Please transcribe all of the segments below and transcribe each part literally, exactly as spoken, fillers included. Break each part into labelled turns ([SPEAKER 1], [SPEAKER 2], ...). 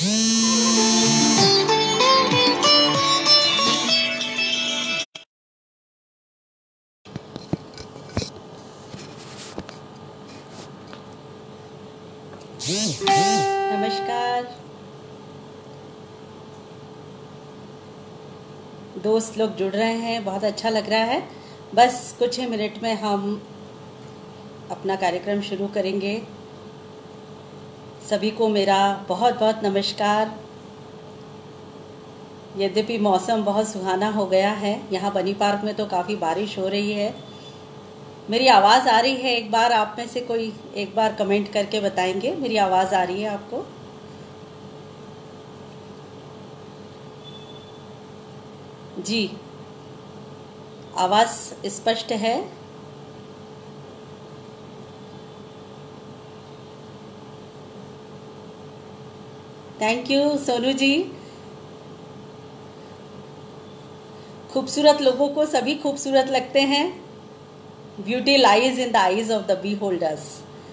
[SPEAKER 1] नमस्कार दोस्त लोग जुड़ रहे हैं, बहुत अच्छा लग रहा है। बस कुछ ही मिनट में हम अपना कार्यक्रम शुरू करेंगे। सभी को मेरा बहुत बहुत नमस्कार। यद्यपि मौसम बहुत सुहाना हो गया है, यहाँ बनी पार्क में तो काफ़ी बारिश हो रही है। मेरी आवाज़ आ रही है? एक बार आप में से कोई एक बार कमेंट करके बताएंगे मेरी आवाज़ आ रही है आपको? जी, आवाज़ स्पष्ट है। Thank you Sonu ji. खूबसूरत लोगों को सभी खूबसूरत लगते हैं। Beauty lies in the eyes of the beholders.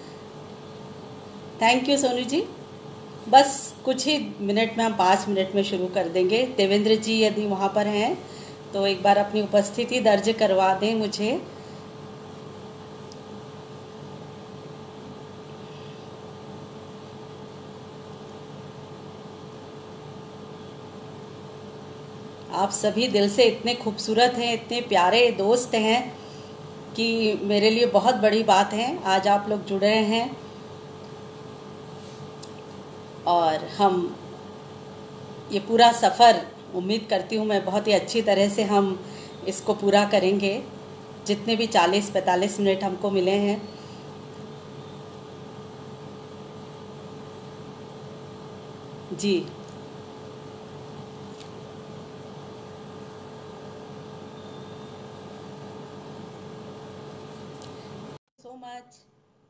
[SPEAKER 1] Thank you Sonu ji. बस कुछ ही मिनट में, हम पाँच मिनट में शुरू कर देंगे। देवेंद्र जी यदि वहाँ पर हैं तो एक बार अपनी उपस्थिति दर्ज करवा दें मुझे। आप सभी दिल से इतने खूबसूरत हैं, इतने प्यारे दोस्त हैं कि मेरे लिए बहुत बड़ी बात है आज आप लोग जुड़े हैं। और हम ये पूरा सफ़र, उम्मीद करती हूँ मैं, बहुत ही अच्छी तरह से हम इसको पूरा करेंगे। जितने भी चालीस पैंतालीस मिनट हमको मिले हैं। जी, सो मच।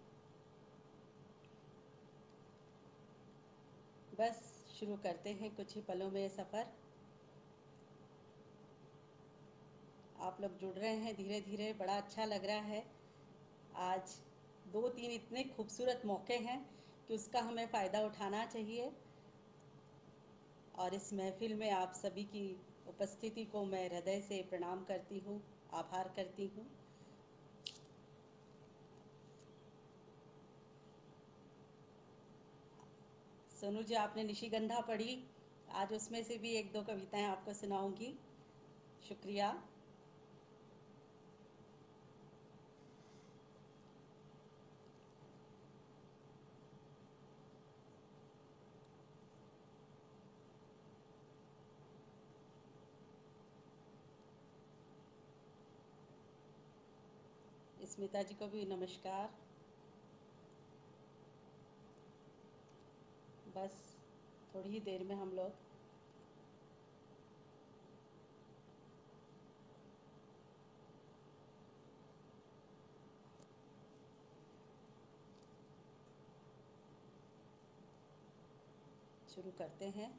[SPEAKER 1] बस शुरू करते हैं कुछ ही पलों में ये सफ़र। आप लोग जुड़ रहे हैं धीरे धीरे, बड़ा अच्छा लग रहा है। आज दो तीन इतने खूबसूरत मौके हैं कि उसका हमें फ़ायदा उठाना चाहिए। और इस महफिल में आप सभी की उपस्थिति को मैं हृदय से प्रणाम करती हूँ, आभार करती हूँ। सोनू जी, आपने निशिगंधा पढ़ी, आज उसमें से भी एक दो कविताएं आपको सुनाऊंगी। शुक्रिया। स्मिता जी को भी नमस्कार। बस थोड़ी ही देर में हम लोग शुरू करते हैं।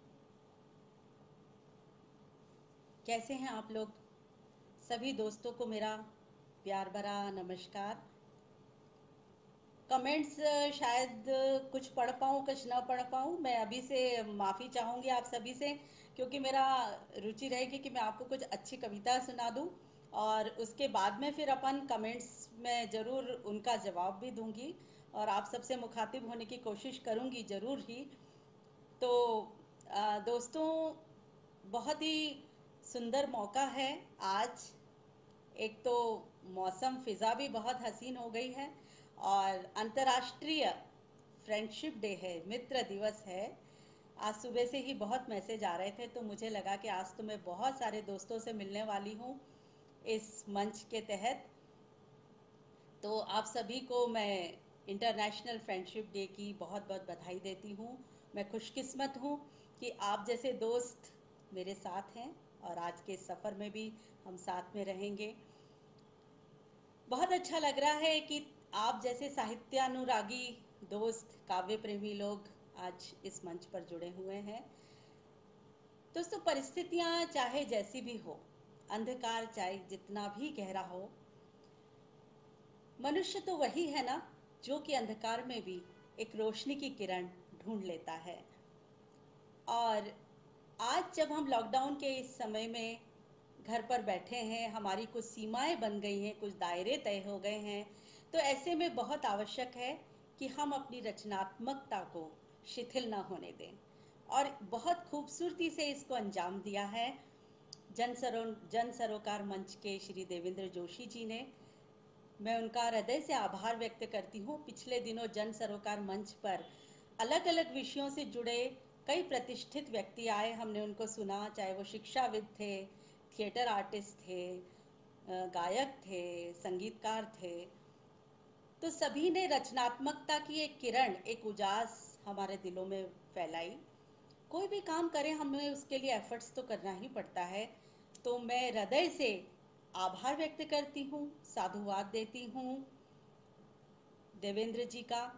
[SPEAKER 1] कैसे हैं आप लोग? सभी दोस्तों को मेरा प्यार भरा नमस्कार। कमेंट्स शायद कुछ पढ़ पाऊँ, कुछ ना पढ़ पाऊँ। मैं अभी से माफ़ी चाहूँगी आप सभी से, क्योंकि मेरा रुचि रहेगी कि मैं आपको कुछ अच्छी कविता सुना दूँ और उसके बाद में फिर अपन कमेंट्स में ज़रूर उनका जवाब भी दूँगी और आप सबसे मुखातिब होने की कोशिश करूँगी ज़रूर ही। तो आ, दोस्तों, बहुत ही सुंदर मौका है आज। एक तो मौसम, फिज़ा भी बहुत हसीन हो गई है और अंतर्राष्ट्रीय फ्रेंडशिप डे है, मित्र दिवस है। आज सुबह से ही बहुत मैसेज आ रहे थे, तो मुझे लगा कि आज तो मैं बहुत सारे दोस्तों से मिलने वाली हूँ इस मंच के तहत। तो आप सभी को मैं इंटरनेशनल फ्रेंडशिप डे की बहुत बहुत बधाई देती हूँ। मैं खुशकिस्मत हूँ कि आप जैसे दोस्त मेरे साथ हैं और आज के सफ़र में भी हम साथ में रहेंगे। बहुत अच्छा लग रहा है कि आप जैसे साहित्यानुरागी दोस्त, काव्य प्रेमी लोग आज इस मंच पर जुड़े हुए हैं। दोस्तों, परिस्थितियां चाहे जैसी भी हो, अंधकार चाहे जितना भी गहरा हो, मनुष्य तो वही है ना जो कि अंधकार में भी एक रोशनी की किरण ढूंढ लेता है। और आज जब हम लॉकडाउन के इस समय में घर पर बैठे हैं, हमारी कुछ सीमाएं बन गई हैं, कुछ दायरे तय हो गए हैं, तो ऐसे में बहुत आवश्यक है कि हम अपनी रचनात्मकता को शिथिल न होने दें। और बहुत खूबसूरती से इसको अंजाम दिया है जन सरो जन सरोकार मंच के श्री देवेंद्र जोशी जी ने। मैं उनका हृदय से आभार व्यक्त करती हूँ। पिछले दिनों जन सरोकार मंच पर अलग अलग विषयों से जुड़े कई प्रतिष्ठित व्यक्ति आए, हमने उनको सुना, चाहे वो शिक्षाविद थे, थिएटर आर्टिस्ट थे, गायक थे, संगीतकार थे। तो सभी ने रचनात्मकता की एक किरण, एक उजास हमारे दिलों में फैलाई। कोई भी काम करें हमें उसके लिए एफर्ट्स तो करना ही पड़ता है। तो मैं हृदय से आभार व्यक्त करती हूँ, साधुवाद देती हूँ देवेंद्र जी का,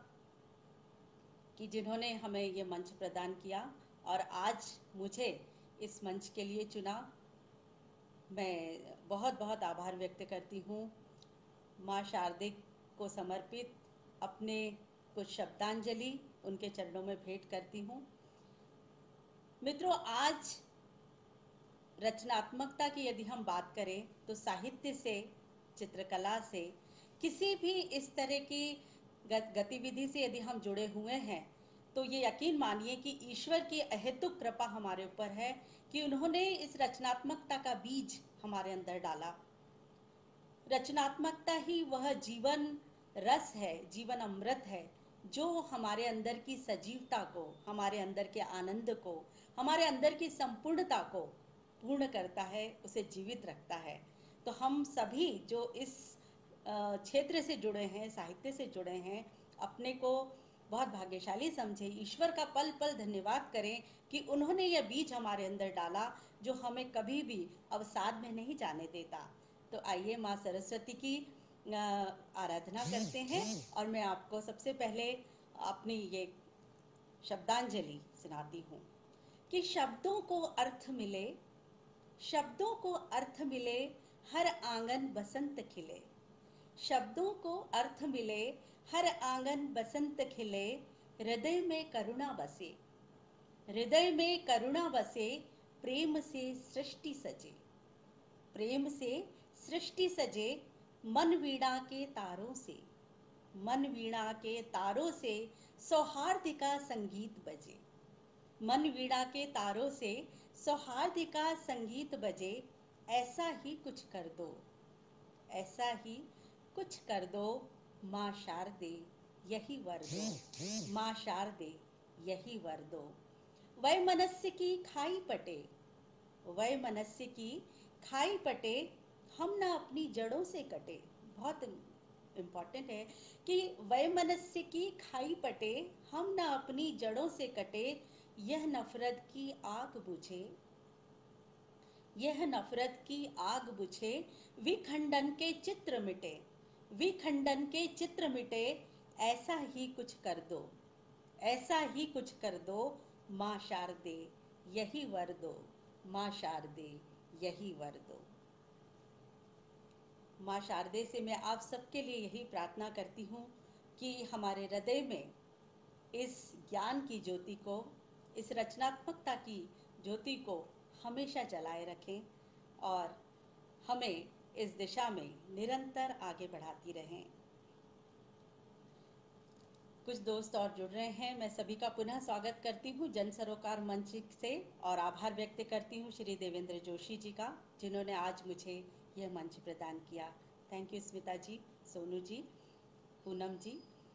[SPEAKER 1] कि जिन्होंने हमें ये मंच प्रदान किया और आज मुझे इस मंच के लिए चुना। मैं बहुत बहुत आभार व्यक्त करती हूँ। माँ शारदे को समर्पित अपने कुछ शब्दांजलि उनके चरणों में भेंट करती हूँ। मित्रों, आज रचनात्मकता की यदि हम बात करें तो साहित्य से, चित्रकला से, किसी भी इस तरह की गतिविधि से यदि हम जुड़े हुए हैं तो ये यकीन मानिए कि ईश्वर की अहेतुक कृपा हमारे ऊपर है कि उन्होंने इस रचनात्मकता का बीज हमारे अंदर डाला। रचनात्मकता ही वह जीवन रस है, जीवन अमृत है, जो हमारे अंदर की सजीवता को, हमारे अंदर के आनंद को, हमारे अंदर की संपूर्णता को पूर्ण करता है, उसे जीवित रखता है। तो हम सभी जो इस क्षेत्र से जुड़े हैं, साहित्य से जुड़े हैं, अपने को बहुत भाग्यशाली समझे, ईश्वर का पल पल धन्यवाद करें कि उन्होंने यह बीज हमारे अंदर डाला जो हमें कभी भी अवसाद में नहीं जाने देता। तो आइए माँ सरस्वती की आराधना करते हैं और मैं आपको सबसे पहले अपनी ये शब्दांजलि सुनाती हूँ कि शब्दों को अर्थ मिले, शब्दों को अर्थ मिले, हर आंगन बसंत खिले। शब्दों को अर्थ मिले, हर आंगन बसंत खिले, हृदय में करुणा बसे, हृदय में करुणा बसे, प्रेम से सृष्टि सजे, प्रेम से सृष्टि सजे, मन वीणा के तारों से, मन वीणा के तारों से सौहार्द का संगीत बजे, मन वीणा के तारों से सौहार्द का संगीत बजे, ऐसा ही कुछ कर दो, ऐसा ही कुछ कर दो, माँ शारदे यही वर दो, माँ शारदे यही वर दो। वै मनस्य की खाई पटे, वै मनस्य की खाई पटे, हम ना अपनी जड़ों से कटे। बहुत इम्पॉर्टेंट है कि वै मनस्य की खाई पटे, हम ना अपनी जड़ों से कटे, यह नफरत की आग बुझे, यह नफरत की आग बुझे, विखंडन के चित्र मिटे, विखंडन के चित्र मिटे, ऐसा ही कुछ कर दो, ऐसा ही कुछ कर दो, माँ शारदे यही वर दो, माँ शारदे यही वर दो। माँ शारदे से मैं आप सबके लिए यही प्रार्थना करती हूँ कि हमारे हृदय में इस ज्ञान की ज्योति को, इस रचनात्मकता की ज्योति को हमेशा जलाए रखें और हमें इस दिशा में निरंतर आगे बढ़ाती रहें। कुछ दोस्त और जुड़ रहे हैं, मैं सभी का पुनः स्वागत करती हूँ जन सरोकार मंच से और आभार व्यक्त करती हूँ श्री देवेंद्र जोशी जी का, जिन्होंने आज मुझे यह मंच प्रदान किया। Thank you Smita ji, Sonu ji, Poonam ji.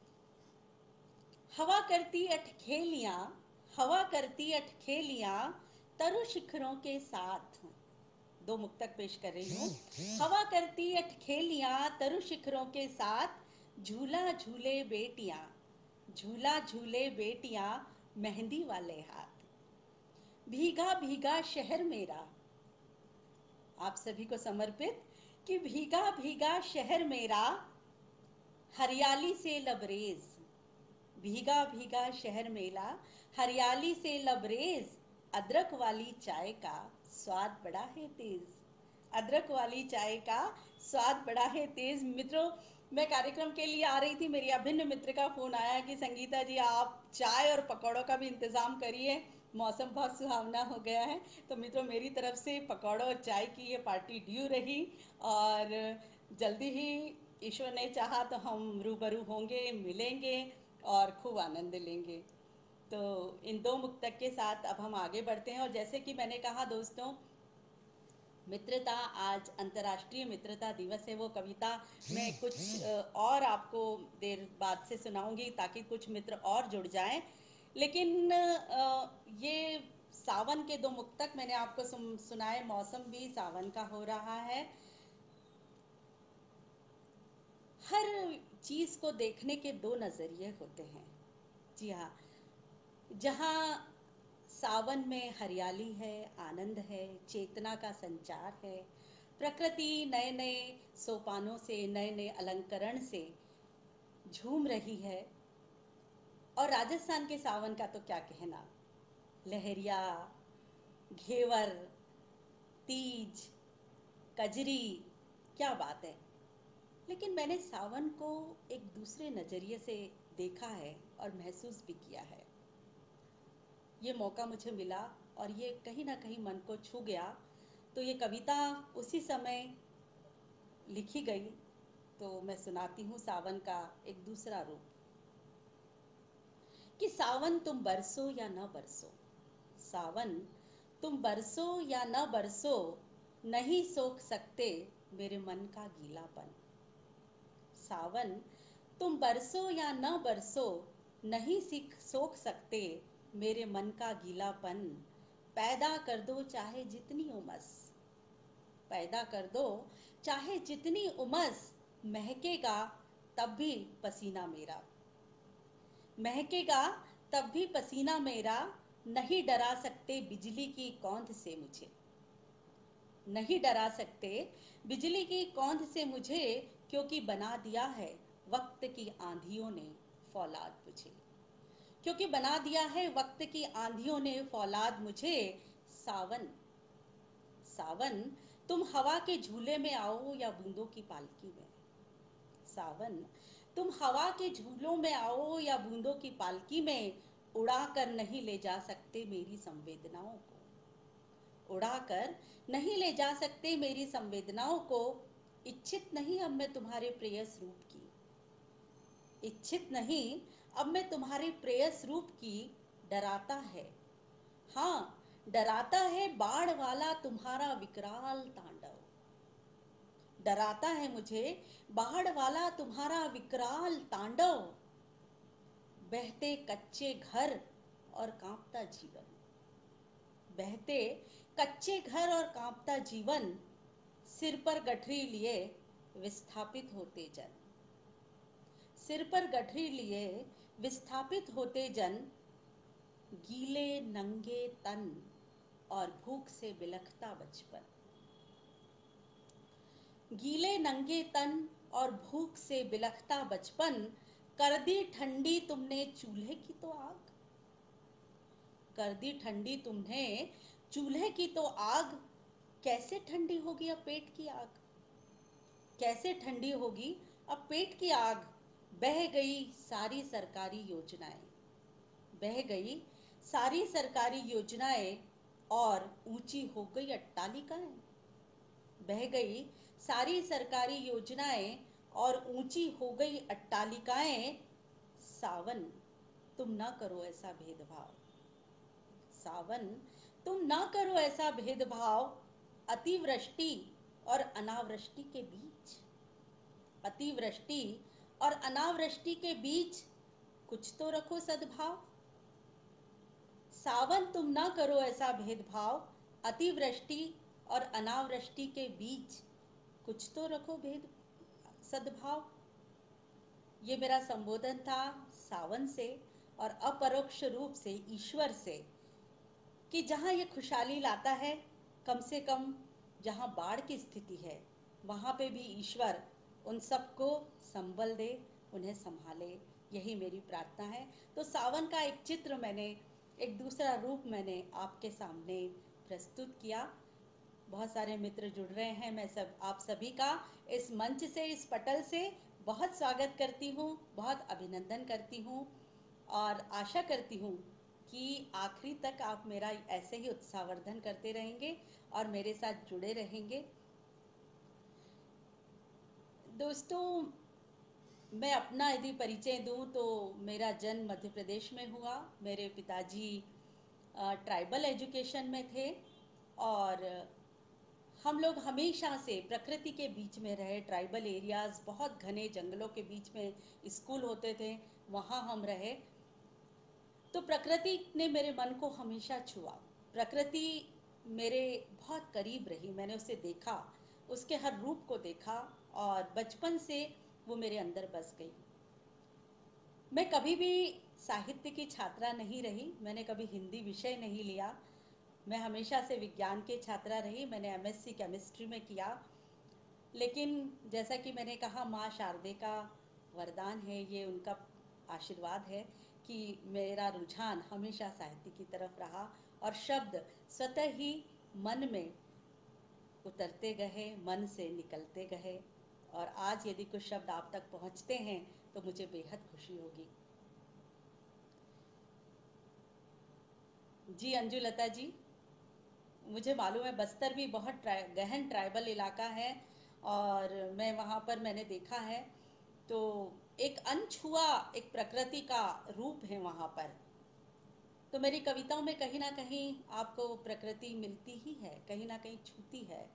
[SPEAKER 1] हवा करती अठखेलियाँ, हवा करती अठखेलियाँ, तरु शिखरों के साथ, दो मुक्तक पेश कर रही हूँ। हवा करती अठखेलियाँ, तरु शिखरों के साथ, झूला झूले बेटियाँ, झूला झूले बेटियाँ, मेहंदी वाले हाथ। भीगा भीगा शहर मेरा, आप सभी को समर्पित कि भीगा भीगा शहर मेरा, हरियाली से लबरेज, भीगा भीगा शहर मेला, हरियाली से लबरेज, अदरक वाली चाय का स्वाद बड़ा है तेज, अदरक वाली चाय का स्वाद बड़ा है तेज। मित्रों, मैं कार्यक्रम के लिए आ रही थी, मेरी अभिन्न मित्र का फोन आया कि संगीता जी आप चाय और पकौड़ों का भी इंतजाम करिए, मौसम बहुत सुहावना हो गया है। तो मित्रों, मेरी तरफ से पकौड़ों और चाय की ये पार्टी ड्यू रही, और जल्दी ही ईश्वर ने चाहा तो हम रूबरू होंगे, मिलेंगे और खूब आनंद लेंगे। तो इन दो मुक्तक के साथ अब हम आगे बढ़ते हैं। और जैसे कि मैंने कहा दोस्तों, मित्रता, आज अंतर्राष्ट्रीय मित्रता दिवस है। वो कविता मैं कुछ और आपको देर बाद से सुनाऊंगी ताकि कुछ मित्र और जुड़ जाएं। लेकिन ये सावन के दो मुक्तक मैंने आपको सुनाए। मौसम भी सावन का हो रहा है। हर चीज को देखने के दो नजरिए होते हैं। जी हाँ, जहाँ सावन में हरियाली है, आनंद है, चेतना का संचार है, प्रकृति नए नए सोपानों से, नए नए अलंकरण से झूम रही है। और राजस्थान के सावन का तो क्या कहना, लहरिया, घेवर, तीज, कजरी, क्या बात है। लेकिन मैंने सावन को एक दूसरे नजरिए से देखा है और महसूस भी किया है। ये मौका मुझे मिला और ये कहीं ना कहीं मन को छू गया। तो ये कविता उसी समय लिखी गई। तो मैं सुनाती हूँ सावन का एक दूसरा रूप। कि सावन तुम बरसो या न बरसो, सावन तुम बरसो या न बरसो, नहीं सोख सकते मेरे मन का गीलापन। सावन तुम बरसो या न बरसो, नहीं सीख सोख सकते मेरे मन का गीलापन। पैदा कर दो चाहे जितनी उमस, पैदा कर दो चाहे जितनी उमस, महकेगा तब भी पसीना मेरा, महकेगा तब भी पसीना मेरा। नहीं डरा सकते बिजली की कौंध से मुझे, नहीं डरा सकते बिजली की कौंध से मुझे, क्योंकि बना दिया है वक्त की आंधियों ने फौलाद मुझे, क्योंकि बना दिया है वक्त की आंधियों ने फौलाद मुझे। सावन सावन तुम हवा के झूले में आओ या बूंदों की पालकी में, सावन तुम हवा के झूलों में आओ या बूंदों की पालकी में, उड़ा कर नहीं ले जा सकते मेरी संवेदनाओं को, उड़ा कर नहीं ले जा सकते मेरी संवेदनाओं को। इच्छित नहीं अब मैं तुम्हारे प्रेयस रूप की, इच्छित नहीं अब मैं तुम्हारे प्रेयस रूप की। डराता है, हाँ डराता है बाढ़ वाला तुम्हारा विकराल तांडव, डराता है मुझे बाढ़ वाला तुम्हारा विकराल तांडव। बहते कच्चे घर और कांपता जीवन, बहते कच्चे घर और कांपता जीवन, सिर पर गठरी लिए विस्थापित होते जन, सिर पर गठरी लिए विस्थापित होते जन। गीले नंगे तन और भूख से बिलखता बचपन, गीले नंगे तन और भूख से बिलखता बचपन। कर दी ठंडी तुमने चूल्हे की तो आग, कर दी ठंडी तुमने चूल्हे की तो आग। कैसे ठंडी होगी अब पेट की आग, कैसे ठंडी होगी अब पेट की आग। बह गई सारी सरकारी योजनाएं, बह गई सारी सरकारी योजनाएं और ऊंची हो गई अट्टालिकाएं, बह गई सारी सरकारी योजनाएं और ऊंची हो गई अट्टालिकाएं। सावन तुम ना करो ऐसा भेदभाव, सावन तुम ना करो ऐसा भेदभाव। अतिवृष्टि और अनावृष्टि के बीच, अतिवृष्टि और अनावृष्टि के बीच कुछ तो रखो सद्भाव। सावन तुम ना करो ऐसा भेदभाव, अतिवृष्टि और अनावृष्टि के बीच कुछ तो रखो भेद सद्भाव। ये मेरा संबोधन था सावन से और अपरोक्ष रूप से ईश्वर से, कि जहाँ ये खुशहाली लाता है, कम से कम जहाँ बाढ़ की स्थिति है वहाँ पे भी ईश्वर उन सबको संबल दे, उन्हें संभाले, यही मेरी प्रार्थना है। तो सावन का एक चित्र मैंने, एक दूसरा रूप मैंने आपके सामने प्रस्तुत किया। बहुत सारे मित्र जुड़ रहे हैं, मैं सब आप सभी का इस मंच से, इस पटल से बहुत स्वागत करती हूँ, बहुत अभिनंदन करती हूँ और आशा करती हूँ कि आखिरी तक आप मेरा ऐसे ही उत्साहवर्धन करते रहेंगे और मेरे साथ जुड़े रहेंगे। दोस्तों, मैं अपना यदि परिचय दूं तो मेरा जन्म मध्य प्रदेश में हुआ। मेरे पिताजी ट्राइबल एजुकेशन में थे और हम लोग हमेशा से प्रकृति के बीच में रहे। ट्राइबल एरियाज, बहुत घने जंगलों के बीच में स्कूल होते थे, वहाँ हम रहे। तो प्रकृति ने मेरे मन को हमेशा छुआ। प्रकृति मेरे बहुत करीब रही, मैंने उसे देखा, उसके हर रूप को देखा और बचपन से वो मेरे अंदर बस गई। मैं कभी भी साहित्य की छात्रा नहीं रही, मैंने कभी हिंदी विषय नहीं लिया। मैं हमेशा से विज्ञान के छात्रा रही। मैंने एमएससी केमिस्ट्री में किया, लेकिन जैसा कि मैंने कहा, माँ शारदे का वरदान है, ये उनका आशीर्वाद है कि मेरा रुझान हमेशा साहित्य की तरफ रहा और शब्द स्वतः ही मन में उतरते गए, मन से निकलते गए और आज यदि कुछ शब्द आप तक पहुंचते हैं तो मुझे बेहद खुशी होगी। जी अंजू लता जी, मुझे मालूम है बस्तर भी बहुत ट्राइ, गहन ट्राइबल इलाका है और मैं वहाँ पर मैंने देखा है, तो एक अनछुआ एक प्रकृति का रूप है वहाँ पर। तो मेरी कविताओं में कहीं ना कहीं आपको प्रकृति मिलती ही है, कहीं ना कहीं छूती है।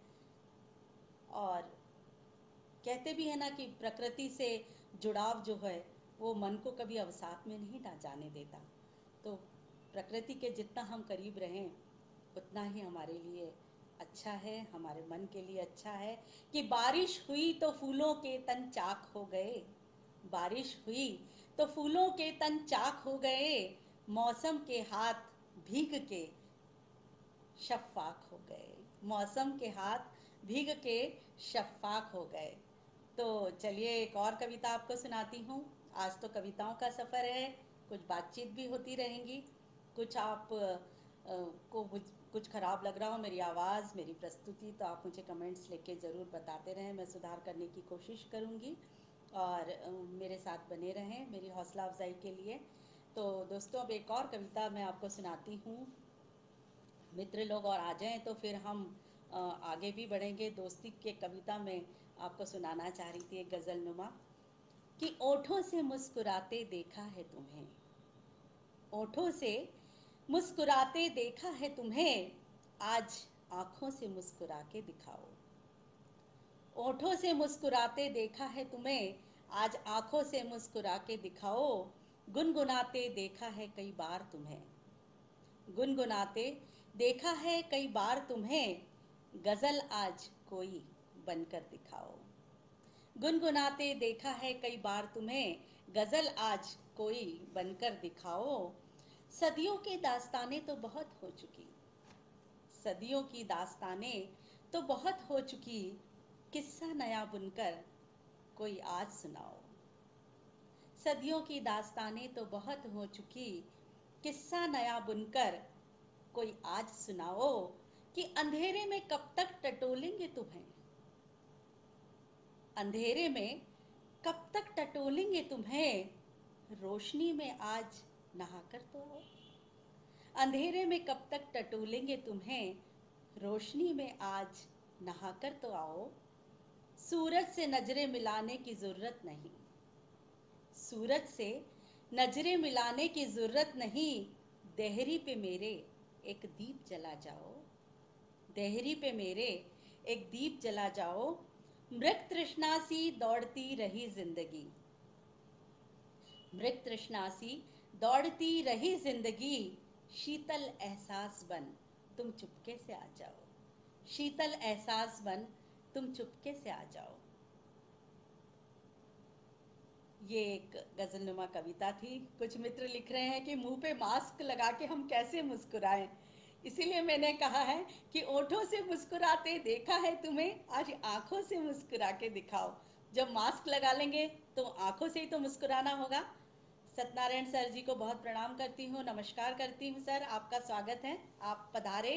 [SPEAKER 1] और कहते भी है ना कि प्रकृति से जुड़ाव जो है वो मन को कभी अवसाद में नहीं ना जाने देता। तो प्रकृति के जितना हम करीब रहें उतना ही हमारे लिए अच्छा है, हमारे मन के लिए अच्छा है। कि बारिश हुई तो फूलों के तन चाक हो गए, बारिश हुई तो फूलों के तन चाक हो गए, मौसम के हाथ भीग के शफ़ाक हो गए, मौसम के हाथ भीग के शफ़ाक हो गए। तो चलिए एक और कविता आपको सुनाती हूँ। आज तो कविताओं का सफ़र है, कुछ बातचीत भी होती रहेंगी। कुछ आप आ, को कुछ ख़राब लग रहा हो मेरी आवाज़, मेरी प्रस्तुति, तो आप मुझे कमेंट्स लेके ज़रूर बताते रहें, मैं सुधार करने की कोशिश करूँगी और आ, मेरे साथ बने रहें मेरी हौसला अफजाई के लिए। तो दोस्तों, अब एक और कविता मैं आपको सुनाती हूँ। मित्र लोग और आ जाएं तो फिर हम आ, आगे भी बढ़ेंगे। दोस्ती के कविता में आपको सुनाना चाह रही थी एक गज़ल नुमा कि ओठों से मुस्कुराते देखा है तुम्हें, ओठों से मुस्कुराते देखा है तुम्हें, आज आंखों से मुस्कुरा के दिखाओ। ओठों से मुस्कुराते देखा है तुम्हें, आज आंखों से मुस्कुरा के दिखाओ। गुनगुनाते देखा है कई बार तुम्हें, गुनगुनाते देखा है कई बार तुम्हें, गजल आज कोई बनकर दिखाओ। गुनगुनाते देखा है कई बार तुम्हें, गजल आज कोई बनकर दिखाओ। सदियों की दास्तानें तो बहुत हो चुकी, सदियों की दास्तानें तो बहुत हो चुकी, किस्सा नया बुनकर कोई आज सुनाओ। सदियों की दास्तानें तो बहुत हो चुकी, किस्सा नया बुनकर कोई आज सुनाओ। कि अंधेरे में कब तक टटोलेंगे तुम्हें, अंधेरे में कब तक टटोलेंगे तुम्हें, रोशनी में आज नहाकर तो आओ। अंधेरे में कब तक टटोलेंगे तुम्हें, रोशनी में आज नहाकर तो आओ। सूरज से नजरें मिलाने की जरूरत नहीं, सूरज से नजरें मिलाने की जरूरत नहीं, देहरी पे मेरे एक दीप जला जाओ। देहरी पे मेरे एक दीप जला जाओ। मृग तृष्णा सी दौड़ती रही जिंदगी, मृग तृष्णा सी दौड़ती रही जिंदगी, शीतल एहसास बन तुम चुपके से आ जाओ। शीतल एहसास बन तुम चुपके से आ जाओ। ये एक गजलनुमा कविता थी। कुछ मित्र लिख रहे हैं कि मुंह पे मास्क लगा के हम कैसे मुस्कुराएं, इसीलिए मैंने कहा है कि ओठों से मुस्कुराते देखा है तुम्हें, आज आंखों से मुस्कुरा के दिखाओ। जब मास्क लगा लेंगे तो आंखों से ही तो मुस्कुराना होगा। सत्यनारायण सर जी को बहुत प्रणाम करती हूँ, नमस्कार करती हूँ। सर, आपका स्वागत है, आप पधारे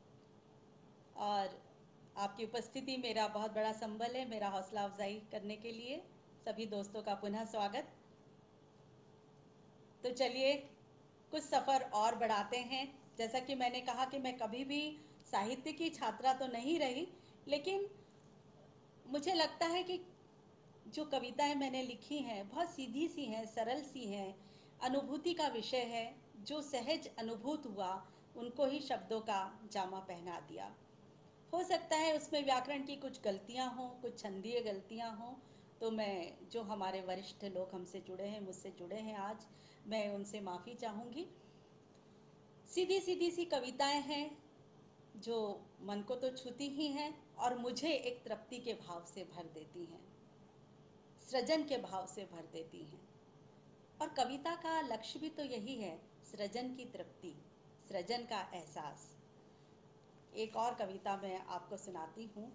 [SPEAKER 1] और आपकी उपस्थिति मेरा बहुत बड़ा संबल है मेरा हौसला अफजाई करने के लिए। सभी दोस्तों का पुनः स्वागत। तो चलिए कुछ सफ़र और बढ़ाते हैं। जैसा कि मैंने कहा कि मैं कभी भी साहित्य की छात्रा तो नहीं रही, लेकिन मुझे लगता है कि जो कविताएं मैंने लिखी हैं बहुत सीधी सी हैं, सरल सी हैं, अनुभूति का विषय है। जो सहज अनुभूत हुआ उनको ही शब्दों का जामा पहना दिया। हो सकता है उसमें व्याकरण की कुछ गलतियां हों, कुछ छंदीय गलतियां हों, तो मैं, जो हमारे वरिष्ठ लोग हमसे जुड़े हैं, मुझसे जुड़े हैं आज, मैं उनसे माफ़ी चाहूँगी। सीधी सीधी सी कविताएं हैं जो मन को तो छूती ही हैं और मुझे एक तृप्ति के भाव से भर देती हैं, सृजन के भाव से भर देती हैं। और कविता का लक्ष्य भी तो यही है, सृजन की तृप्ति, सृजन का एहसास। एक और कविता मैं आपको सुनाती हूँ।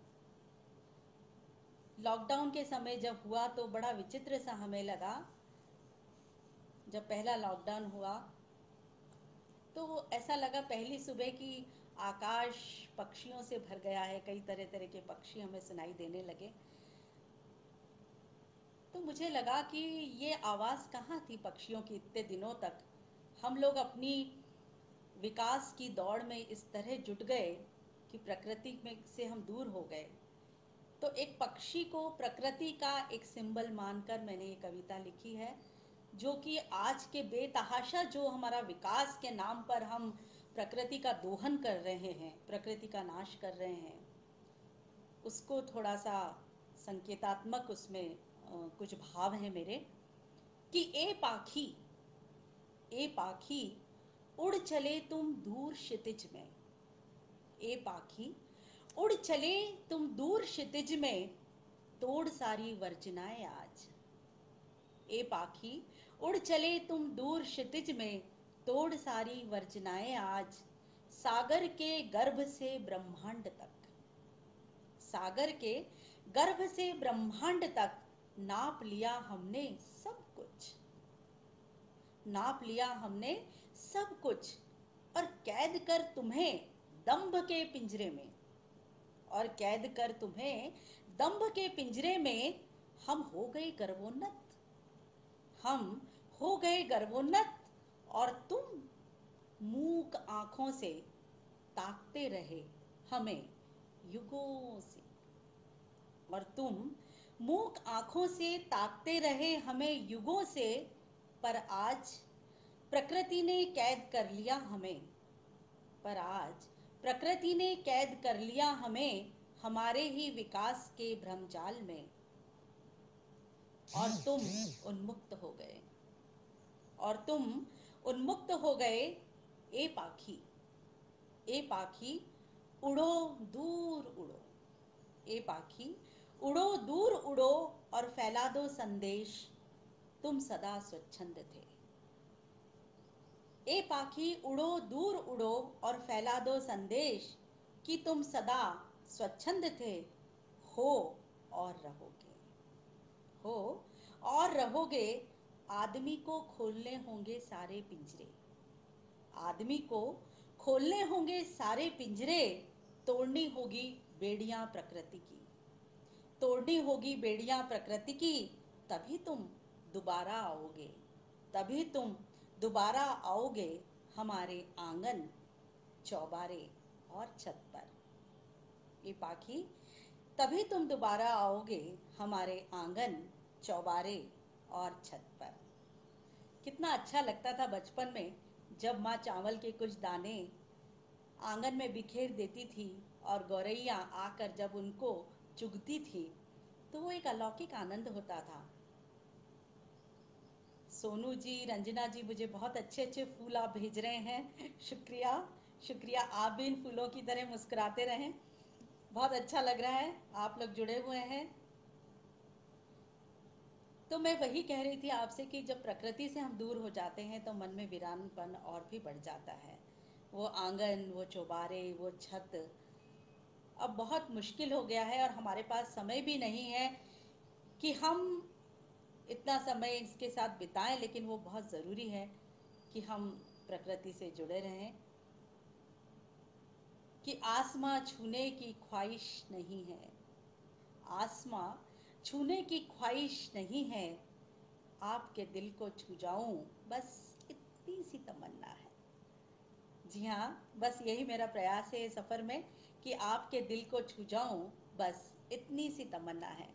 [SPEAKER 1] लॉकडाउन के समय जब हुआ तो बड़ा विचित्र सा हमें लगा। जब पहला लॉकडाउन हुआ तो ऐसा लगा पहली सुबह की आकाश पक्षियों से भर गया है, कई तरह तरह के पक्षी हमें सुनाई देने लगे। तो मुझे लगा कि ये आवाज़ कहाँ थी पक्षियों की इतने दिनों तक। हम लोग अपनी विकास की दौड़ में इस तरह जुट गए कि प्रकृति में से हम दूर हो गए। तो एक पक्षी को प्रकृति का एक सिंबल मानकर मैंने ये कविता लिखी है, जो कि आज के बेतहाशा जो हमारा विकास के नाम पर हम प्रकृति का दोहन कर रहे हैं, प्रकृति का नाश कर रहे हैं, उसको थोड़ा सा संकेतात्मक उसमें कुछ भाव है मेरे। कि ए पाखी, ए पाखी उड़ चले तुम दूर क्षितिज में, ए पाखी उड़ चले तुम दूर क्षितिज में, तोड़ सारी वर्जनाएं आज। ए पाखी उड़ चले तुम दूर क्षितिज में, तोड़ सारी वर्जनाएं आज। सागर के गर्भ से ब्रह्मांड तक, सागर के गर्भ से ब्रह्मांड तक नाप लिया हमने सब कुछ, नाप लिया हमने सब कुछ। और कैद कर तुम्हें दंभ के पिंजरे में, और कैद कर तुम्हें दंभ के पिंजरे में, हम हो गए गर्वोन्नत, हम हो गए गर्वोन्नत। और तुम मूक आंखों से ताकते रहे हमें युगों से, और तुम मूक आंखों से ताकते रहे हमें युगों से। पर आज प्रकृति ने कैद कर लिया हमें, पर आज प्रकृति ने कैद कर लिया हमें, हमारे ही विकास के भ्रमजाल में। और तुम उन्मुक्त हो गए, और तुम उन्मुक्त हो गए। ए पाखी, ए पाखी उड़ो दूर उड़ो, ए पाखी उड़ो दूर उड़ो, और फैला दो संदेश, तुम सदा स्वच्छंद थे। ए पाखी उड़ो दूर उड़ो, और फैला दो संदेश, कि तुम सदा स्वच्छंद थे। हो और रहोगे, हो और रहोगे। आदमी को खोलने होंगे सारे पिंजरे, आदमी को खोलने होंगे सारे पिंजरे। तोड़नी होगी बेड़ियां प्रकृति की, तोड़नी होगी बेड़ियां प्रकृति की। तभी तुम दोबारा आओगे, तभी तुम दोबारा आओगे हमारे आंगन, चौबारे और छत पर। ये पाखी, तभी तुम दोबारा आओगे हमारे आंगन, चौबारे और छत पर। कितना अच्छा लगता था बचपन में जब माँ चावल के कुछ दाने आंगन में बिखेर देती थी और गौरैया आकर जब उनको चुगती थी, तो वो एक अलौकिक आनंद होता था। सोनू जी, रंजना जी, मुझे बहुत अच्छे अच्छे फूल आप भेज रहे हैं, शुक्रिया शुक्रिया। आप भी इन फूलों की तरह मुस्कुराते रहें, बहुत अच्छा लग रहा है आप लोग जुड़े हुए हैं। तो मैं वही कह रही थी आपसे कि जब प्रकृति से हम दूर हो जाते हैं तो मन में वीरानपन और भी बढ़ जाता है। वो आंगन, वो चौबारे, वो छत अब बहुत मुश्किल हो गया है, और हमारे पास समय भी नहीं है कि हम इतना समय इसके साथ बिताएं। लेकिन वो बहुत ज़रूरी है कि हम प्रकृति से जुड़े रहें। कि आसमां छूने की ख्वाहिश नहीं है, आसमां छूने की ख्वाहिश नहीं है, आपके दिल को छू जाऊं बस छोटी सी तमन्ना है। जी हाँ, बस यही मेरा प्रयास है सफर में कि आपके दिल को छू जाऊं, बस इतनी सी तमन्ना है।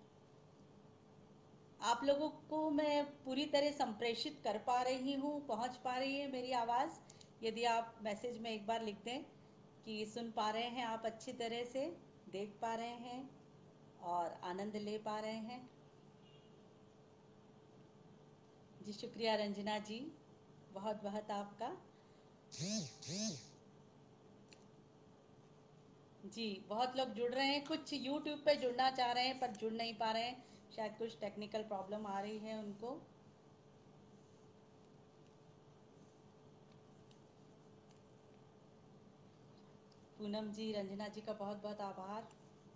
[SPEAKER 1] आप लोगों को मैं पूरी तरह संप्रेषित कर पा रही हूँ, पहुंच पा रही है मेरी आवाज़? यदि आप मैसेज में एक बार लिख दें कि सुन पा रहे हैं आप अच्छी तरह से, देख पा रहे हैं और आनंद ले पा रहे हैं। जी शुक्रिया रंजना जी, बहुत बहुत आपका। जी बहुत लोग जुड़ रहे हैं, कुछ यूट्यूब पे जुड़ना चाह रहे हैं पर जुड़ नहीं पा रहे हैं, शायद कुछ टेक्निकल प्रॉब्लम आ रही है उनको। पूनम जी, रंजना जी का बहुत बहुत आभार।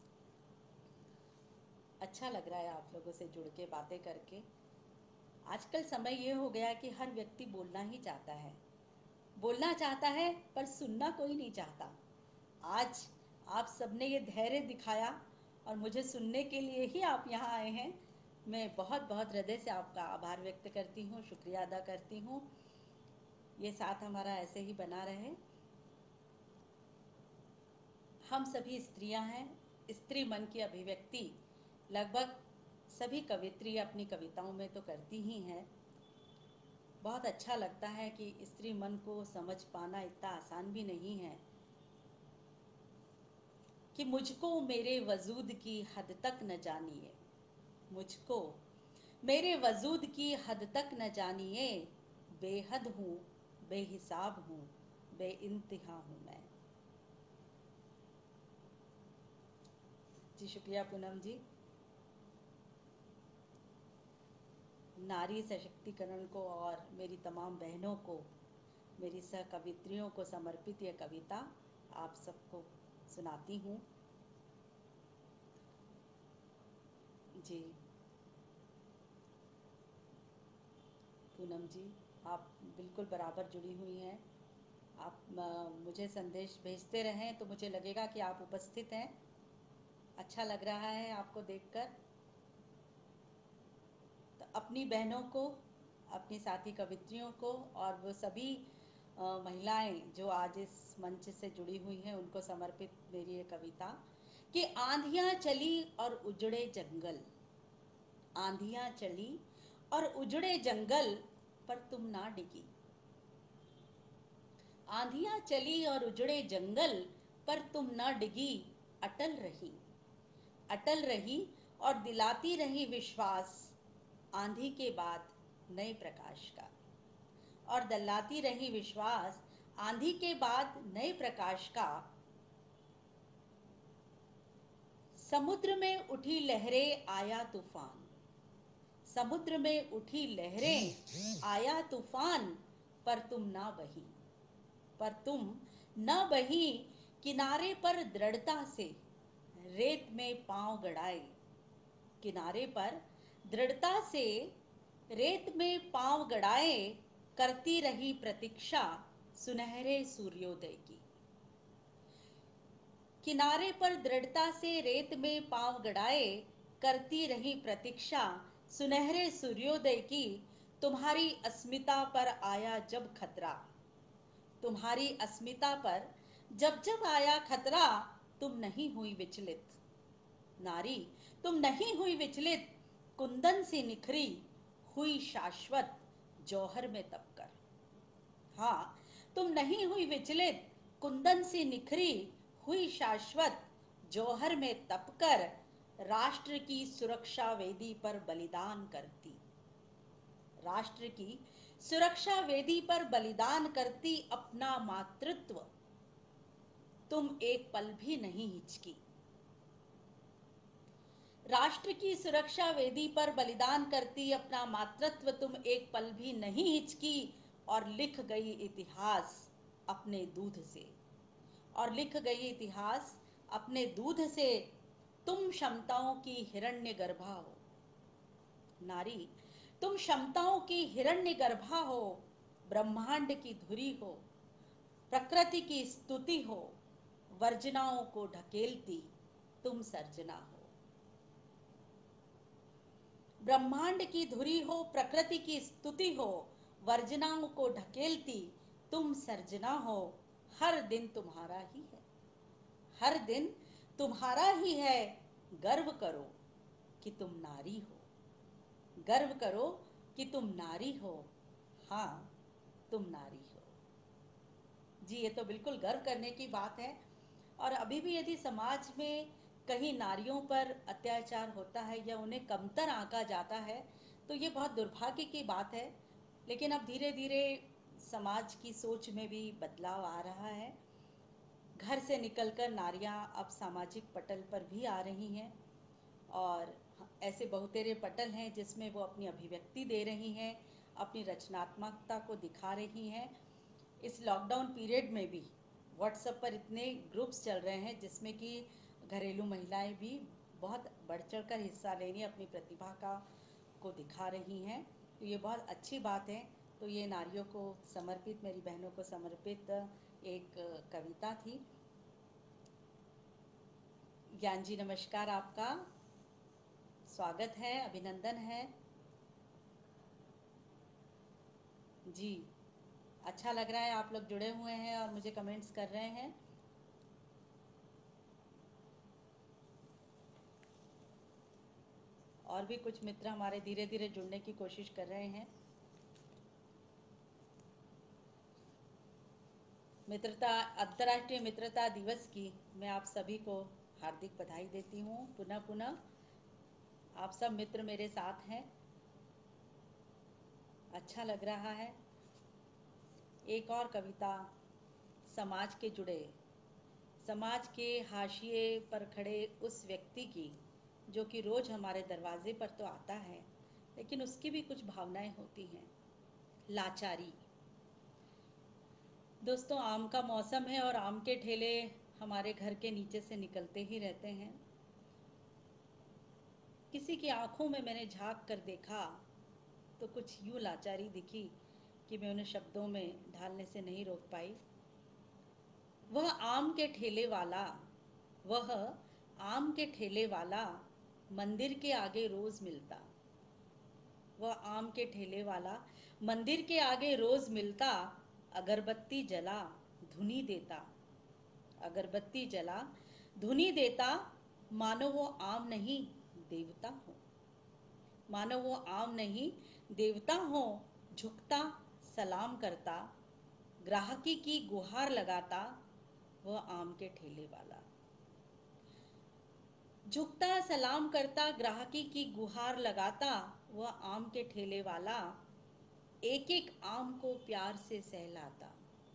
[SPEAKER 1] अच्छा लग रहा है आप लोगों से जुड़ के बातें करके। आजकल समय ये हो गया कि हर व्यक्ति बोलना ही चाहता है, बोलना चाहता है पर सुनना कोई नहीं चाहता। आज आप सबने ये धैर्य दिखाया और मुझे सुनने के लिए ही आप यहाँ आए हैं। मैं बहुत बहुत हृदय से आपका आभार व्यक्त करती हूँ, शुक्रिया अदा करती हूँ। ये साथ हमारा ऐसे ही बना रहे। हम सभी स्त्रियां हैं, स्त्री मन की अभिव्यक्ति लगभग सभी कवित्री अपनी कविताओं में तो करती ही हैं। बहुत अच्छा लगता है कि स्त्री मन को समझ पाना इतना आसान भी नहीं है कि मुझको मेरे वजूद की हद तक न जानिए, मुझको मेरे वजूद की हद तक न जानिए, बेहद हूँ, बेहिसाब हूँ, बेइंतहा हूँ मैं। जी शुक्रिया पूनम जी। नारी सशक्तिकरण को और मेरी तमाम बहनों को, मेरी सह कवित्रियों को समर्पित यह कविता आप सबको सुनाती हूँ। जी पूनम जी, आप बिल्कुल बराबर जुड़ी हुई हैं। आप मुझे संदेश भेजते रहें तो मुझे लगेगा कि आप उपस्थित हैं। अच्छा लग रहा है आपको देखकर। तो अपनी बहनों को, अपनी साथी कवित्रियों को और वो सभी महिलाएं जो आज इस मंच से जुड़ी हुई हैं उनको समर्पित मेरी ये कविता कि आंधियां चली और उजड़े जंगल, आंधियां चली और उजड़े जंगल पर तुम ना डिगी, आंधियां चली और उजड़े जंगल पर तुम ना डिगी, अटल रही, अटल रही और दिलाती रही विश्वास आंधी के बाद नए प्रकाश का, और दिलाती रही विश्वास आंधी के बाद नए प्रकाश का। समुद्र में उठी लहरें आया तूफान, समुद्र में उठी लहरें आया तूफान पर तुम ना बही, पर तुम न बही, किनारे पर दृढ़ता से रेत में पांव गड़ाए, किनारे पर दृढ़ता से रेत में पांव गड़ाए, करती रही प्रतीक्षा सुनहरे सूर्योदय की, किनारे पर दृढ़ता से रेत में पांव गड़ाए, करती रही प्रतीक्षा सुनहरे सूर्योदय की। तुम्हारी अस्मिता पर आया जब खतरा, तुम्हारी अस्मिता पर जब जब आया खतरा, तुम नहीं हुई विचलित, नारी तुम नहीं हुई विचलित, कुंदन से निखरी हुई शाश्वत जौहर में तपकर। हाँ, तुम नहीं हुई विचलित, कुंदन से निखरी हुई शाश्वत जौहर में तपकर, राष्ट्र की सुरक्षा वेदी पर बलिदान करती, राष्ट्र की सुरक्षा वेदी पर बलिदान करती अपना मातृत्व तुम एक पल भी नहीं हिचकी, राष्ट्र की सुरक्षा वेदी पर बलिदान करती अपना मातृत्व तुम एक पल भी नहीं हिचकी, और लिख गई इतिहास अपने दूध से, और लिख गई इतिहास अपने दूध से। तुम क्षमताओं की हिरण्य गर्भा हो, नारी तुम क्षमताओं की हिरण्य गर्भा हो, ब्रह्मांड की धुरी हो, प्रकृति की स्तुति हो, वर्जनाओं को ढकेलती तुम सर्जना हो, ब्रह्मांड की धुरी हो, प्रकृति की स्तुति हो, वर्जनाओं को ढकेलती तुम सर्जना हो, हर दिन तुम्हारा ही है, हर दिन तुम्हारा ही है। गर्व करो कि तुम नारी हो, गर्व करो कि तुम नारी हो, हाँ तुम नारी हो। जी, ये तो बिल्कुल गर्व करने की बात है। और अभी भी यदि समाज में कहीं नारियों पर अत्याचार होता है या उन्हें कमतर आंका जाता है तो ये बहुत दुर्भाग्य की बात है। लेकिन अब धीरे धीरे समाज की सोच में भी बदलाव आ रहा है। घर से निकलकर नारियां अब सामाजिक पटल पर भी आ रही हैं और ऐसे बहुतेरे पटल हैं जिसमें वो अपनी अभिव्यक्ति दे रही हैं, अपनी रचनात्मकता को दिखा रही हैं। इस लॉकडाउन पीरियड में भी व्हाट्सएप पर इतने ग्रुप्स चल रहे हैं जिसमें कि घरेलू महिलाएं भी बहुत बढ़ चढ़ कर हिस्सा ले रही, अपनी प्रतिभा का को दिखा रही हैं। तो ये बहुत अच्छी बात है। तो ये नारियों को समर्पित, मेरी बहनों को समर्पित एक कविता थी। ज्ञान जी, नमस्कार, आपका स्वागत है, अभिनंदन है। जी, अच्छा लग रहा है, आप लोग जुड़े हुए हैं और मुझे कमेंट्स कर रहे हैं। और भी कुछ मित्र हमारे धीरे धीरे जुड़ने की कोशिश कर रहे हैं। मित्रता अंतर्राष्ट्रीय मित्रता दिवस की मैं आप सभी को हार्दिक बधाई देती हूँ। पुनः पुनः आप सब मित्र मेरे साथ हैं, अच्छा लग रहा है। एक और कविता समाज के जुड़े, समाज के हाशिए पर खड़े उस व्यक्ति की जो कि रोज हमारे दरवाजे पर तो आता है लेकिन उसकी भी कुछ भावनाएं होती हैं। लाचारी। दोस्तों, आम का मौसम है और आम के ठेले हमारे घर के नीचे से निकलते ही रहते हैं। किसी की आंखों में मैंने झांक कर देखा तो कुछ यूं लाचारी दिखी कि मैं उन्हें शब्दों में ढालने से नहीं रोक पाई। वह आम के ठेले वाला, वह आम के ठेले वाला मंदिर के आगे रोज मिलता, वह आम के ठेले वाला मंदिर के आगे रोज मिलता। अगरबत्ती जला धुनी देता, अगरबत्ती जला धुनी देता। मानो वो आम नहीं देवता हो, मानो वो आम नहीं देवता हो। झुकता सलाम करता, ग्राहकी की गुहार लगाता, वह आम के ठेले वाला। झुकता सलाम करता, ग्राहकी की गुहार लगाता, वह आम के ठेले वाला। एक एक आम को प्यार से सहलाता,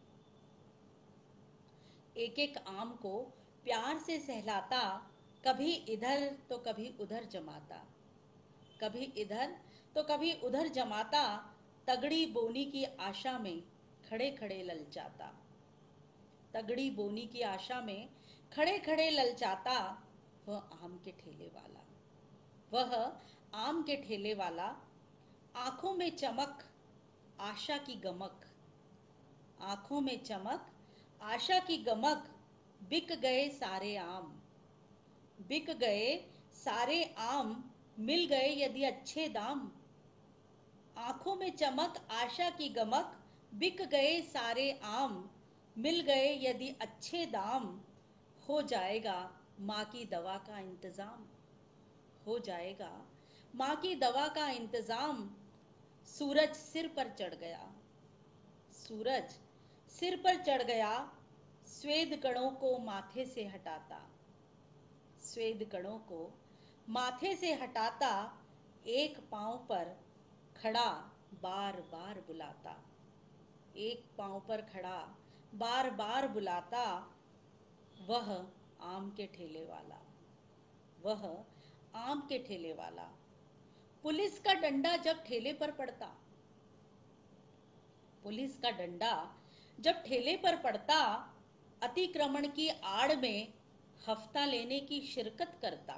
[SPEAKER 1] एक एक आम को प्यार से सहलाता। कभी इधर तो कभी उधर जमाता, कभी इधर तो कभी उधर जमाता। तगड़ी बोनी की आशा में खड़े खड़े ललचाता, तगड़ी बोनी की आशा में खड़े खड़े ललचाता। वह आम के ठेले वाला, वह आम के ठेले वाला। आंखों में चमक आशा की गमक, आंखों में चमक आशा की गमक। बिक गए सारे आम, बिक गए सारे आम, मिल गए यदि अच्छे दाम। आंखों में चमक आशा की गमक, बिक गए सारे आम, मिल गए यदि अच्छे दाम। हो जाएगा माँ की दवा का इंतजाम, हो जाएगा माँ की दवा का इंतजाम। सूरज सिर पर चढ़ गया, सूरज सिर पर चढ़ गया। स्वेद कणों को माथे से हटाता, स्वेद कणों को माथे से हटाता। एक पांव पर खड़ा बार बार बुलाता, एक पांव पर खड़ा बार बार बुलाता। वह आम के ठेले वाला, वह आम के ठेले वाला। पुलिस का डंडा जब ठेले पर पड़ता, पुलिस का डंडा जब ठेले पर पड़ता। अतिक्रमण की आड़ में हफ्ता लेने की शिरकत करता,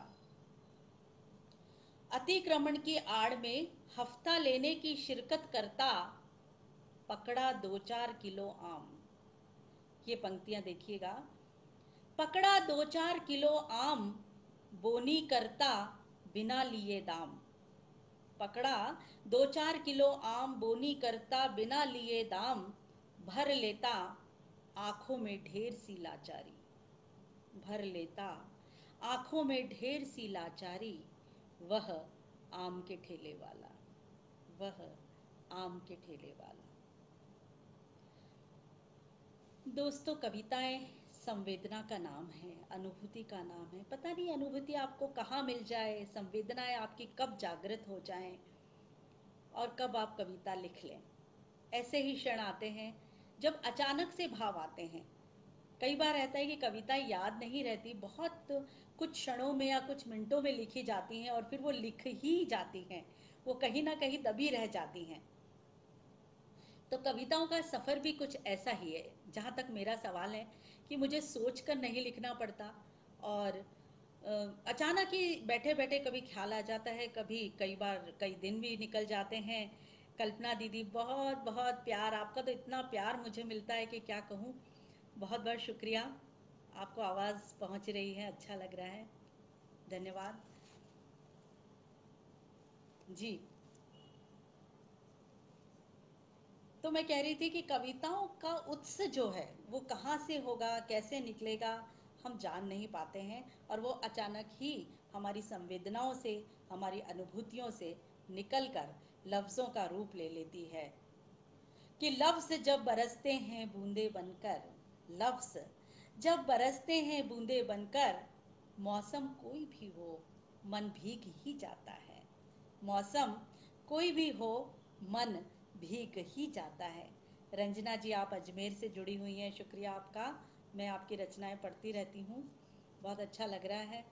[SPEAKER 1] अतिक्रमण की आड़ में हफ्ता लेने की शिरकत करता। पकड़ा दो चार किलो आम, ये पंक्तियां देखिएगा। पकड़ा दो चार किलो आम, बोनी करता बिना लिए दाम, पकड़ा, दो चार किलो आम बोनी करता, बिना लिए दाम भर लेता, आंखों में ढेर सी लाचारी भर लेता, आंखों में ढेर सी लाचारी, वह आम के ठेले वाला, वह आम के ठेले वाला। दोस्तों, कविताएं संवेदना का नाम है, अनुभूति का नाम है। पता नहीं अनुभूति आपको कहाँ मिल जाए, संवेदनाएं आपकी कब जागृत हो जाएं और कब आप कविता लिख लें। ऐसे ही क्षण आते हैं जब अचानक से भाव आते हैं। कई बार रहता है कि कविताएं याद नहीं रहती, बहुत कुछ क्षणों में या कुछ मिनटों में लिखी जाती हैं और फिर वो लिख ही जाती हैं, वो कहीं ना कहीं दबी रह जाती हैं। तो कविताओं का सफ़र भी कुछ ऐसा ही है। जहाँ तक मेरा सवाल है कि मुझे सोच कर नहीं लिखना पड़ता, और अचानक ही बैठे बैठे कभी ख्याल आ जाता है, कभी कई बार कई दिन भी निकल जाते हैं। कल्पना दीदी, बहुत बहुत प्यार, आपका तो इतना प्यार मुझे मिलता है कि क्या कहूँ। बहुत बहुत शुक्रिया, आपको आवाज़ पहुँच रही है, अच्छा लग रहा है, धन्यवाद जी। तो मैं कह रही थी कि कविताओं का उत्स जो है वो कहाँ से होगा, कैसे निकलेगा, हम जान नहीं पाते हैं, और वो अचानक ही हमारी संवेदनाओं से, हमारी अनुभूतियों से निकलकर लफ्ज़ों का रूप ले लेती है। कि लफ्ज़ जब बरसते हैं बूंदे बनकर, लफ्ज़ जब बरसते हैं बूंदे बनकर, मौसम कोई भी हो मन भीग ही जाता है, मौसम कोई भी हो मन भीग ही जाता है। रंजना जी, आप अजमेर से जुड़ी हुई हैं, शुक्रिया आपका। मैं आपकी रचनाएं पढ़ती रहती हूँ, बहुत अच्छा लग रहा है।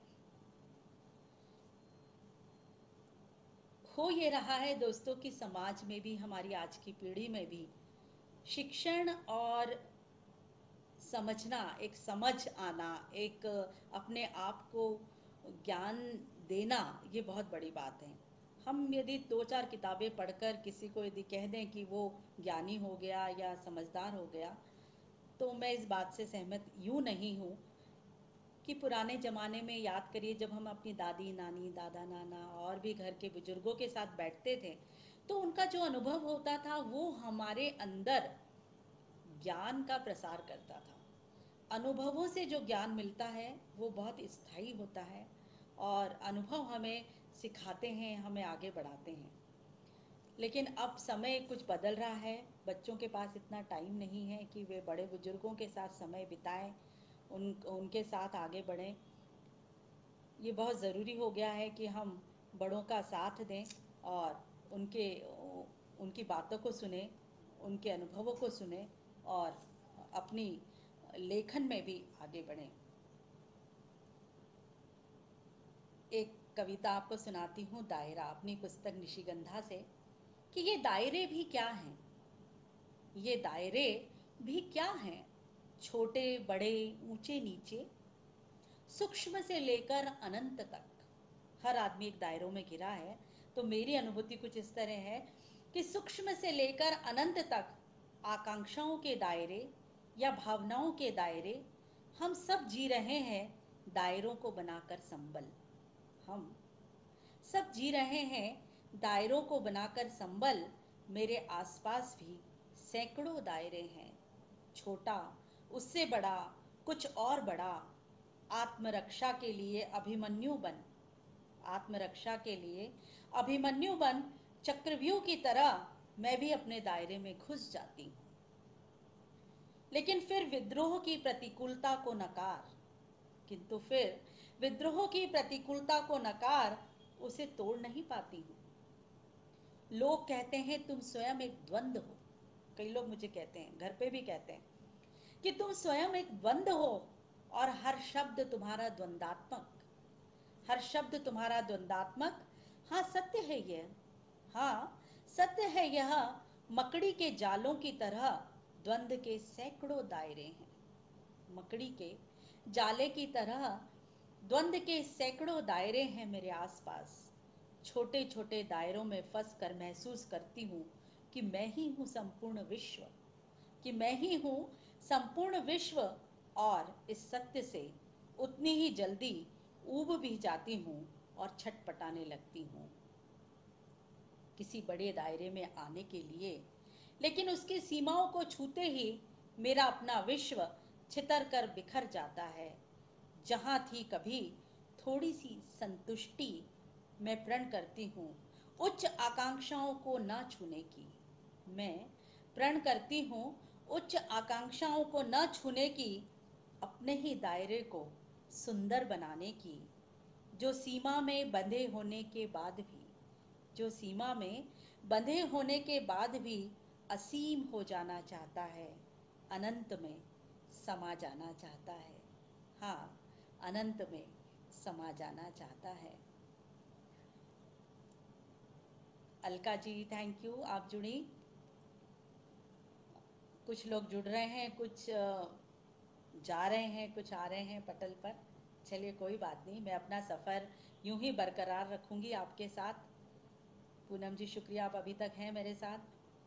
[SPEAKER 1] हो ये रहा है दोस्तों कि समाज में भी, हमारी आज की पीढ़ी में भी शिक्षण और समझना, एक समझ आना, एक अपने आप को ज्ञान देना, ये बहुत बड़ी बात है। हम यदि दो चार किताबें पढ़कर किसी को यदि कह दें कि वो ज्ञानी हो गया या समझदार हो गया, तो मैं इस बात से सहमत यूँ नहीं हूँ कि पुराने ज़माने में याद करिए, जब हम अपनी दादी नानी, दादा नाना और भी घर के बुजुर्गों के साथ बैठते थे, तो उनका जो अनुभव होता था वो हमारे अंदर ज्ञान का प्रसार करता था। अनुभवों से जो ज्ञान मिलता है वो बहुत स्थायी होता है, और अनुभव हमें सिखाते हैं, हमें आगे बढ़ाते हैं। लेकिन अब समय कुछ बदल रहा है, बच्चों के पास इतना टाइम नहीं है कि वे बड़े बुजुर्गों के साथ समय बिताएं, उन उनके साथ आगे बढ़ें। ये बहुत ज़रूरी हो गया है कि हम बड़ों का साथ दें और उनके उनकी बातों को सुने, उनके अनुभवों को सुने, और अपनी लेखन में भी आगे बढ़ें। एक कविता आपको सुनाती हूँ, दायरा, अपनी पुस्तक निशिगंधा से, कि ये दायरे भी क्या हैं, ये दायरे भी क्या हैं, छोटे बड़े ऊंचे नीचे, सूक्ष्म से लेकर अनंत तक। हर आदमी एक दायरों में घिरा है, तो मेरी अनुभूति कुछ इस तरह है कि सूक्ष्म से लेकर अनंत तक आकांक्षाओं के दायरे या भावनाओं के दायरे, हम सब जी रहे हैं दायरों को बनाकर संबल। हम सब जी रहे हैं दायरों को बनाकर संबल। मेरे आसपास भी सैकड़ों दायरे हैं, छोटा, उससे बड़ा, कुछ और बड़ा। आत्मरक्षा के लिए अभिमन्यु बन, आत्मरक्षा के लिए अभिमन्यु बन, चक्रव्यूह की तरह मैं भी अपने दायरे में घुस जाती हूँ। लेकिन फिर विद्रोह की प्रतिकूलता को नकार, किंतु फिर विद्रोह की प्रतिकूलता को नकार उसे तोड़ नहीं पाती हूँ। लोग कहते हैं तुम स्वयं एक द्वंद्व हो, कई लोग मुझे कहते हैं, घर पे भी कहते हैं कि तुम स्वयं एक द्वंद्व हो, और हर शब्द तुम्हारा द्वंदात्मक, हर शब्द तुम्हारा द्वंदात्मक। हाँ सत्य है यह, हाँ सत्य है यह, मकड़ी के जालों की तरह द्वंद्व के सैकड़ों दायरे हैं, मकड़ी के जाले की तरह द्वंद्व के सैकड़ों दायरे हैं मेरे आसपास। छोटे छोटे दायरों में फंस कर महसूस करती हूँ कि मैं ही हूँ संपूर्ण विश्व, कि मैं ही हूँ संपूर्ण विश्व, और इस सत्य से उतनी ही जल्दी ऊब भी जाती हूँ और छटपटाने लगती हूँ। किसी बड़े दायरे में आने के लिए, लेकिन उसकी सीमाओं को छूते ही मेरा अपना विश्व छितर कर बिखर जाता है। जहाँ थी कभी थोड़ी सी संतुष्टि, मैं प्रण करती हूँ उच्च आकांक्षाओं को न छूने की। मैं प्रण करती हूँ उच्च आकांक्षाओं को न छूने की, अपने ही दायरे को सुंदर बनाने की। जो सीमा में बंधे होने के बाद भी जो सीमा में बंधे होने के बाद भी असीम हो जाना चाहता है, अनंत में समा जाना चाहता है। हाँ, अनंत में समा जाना चाहता है। अलका जी थैंक यू, आप जुड़ी। कुछ लोग जुड़ रहे हैं, कुछ जा रहे हैं, कुछ आ रहे हैं पटल पर। चलिए कोई बात नहीं, मैं अपना सफ़र यूं ही बरकरार रखूंगी आपके साथ। पूनम जी शुक्रिया, आप अभी तक हैं मेरे साथ।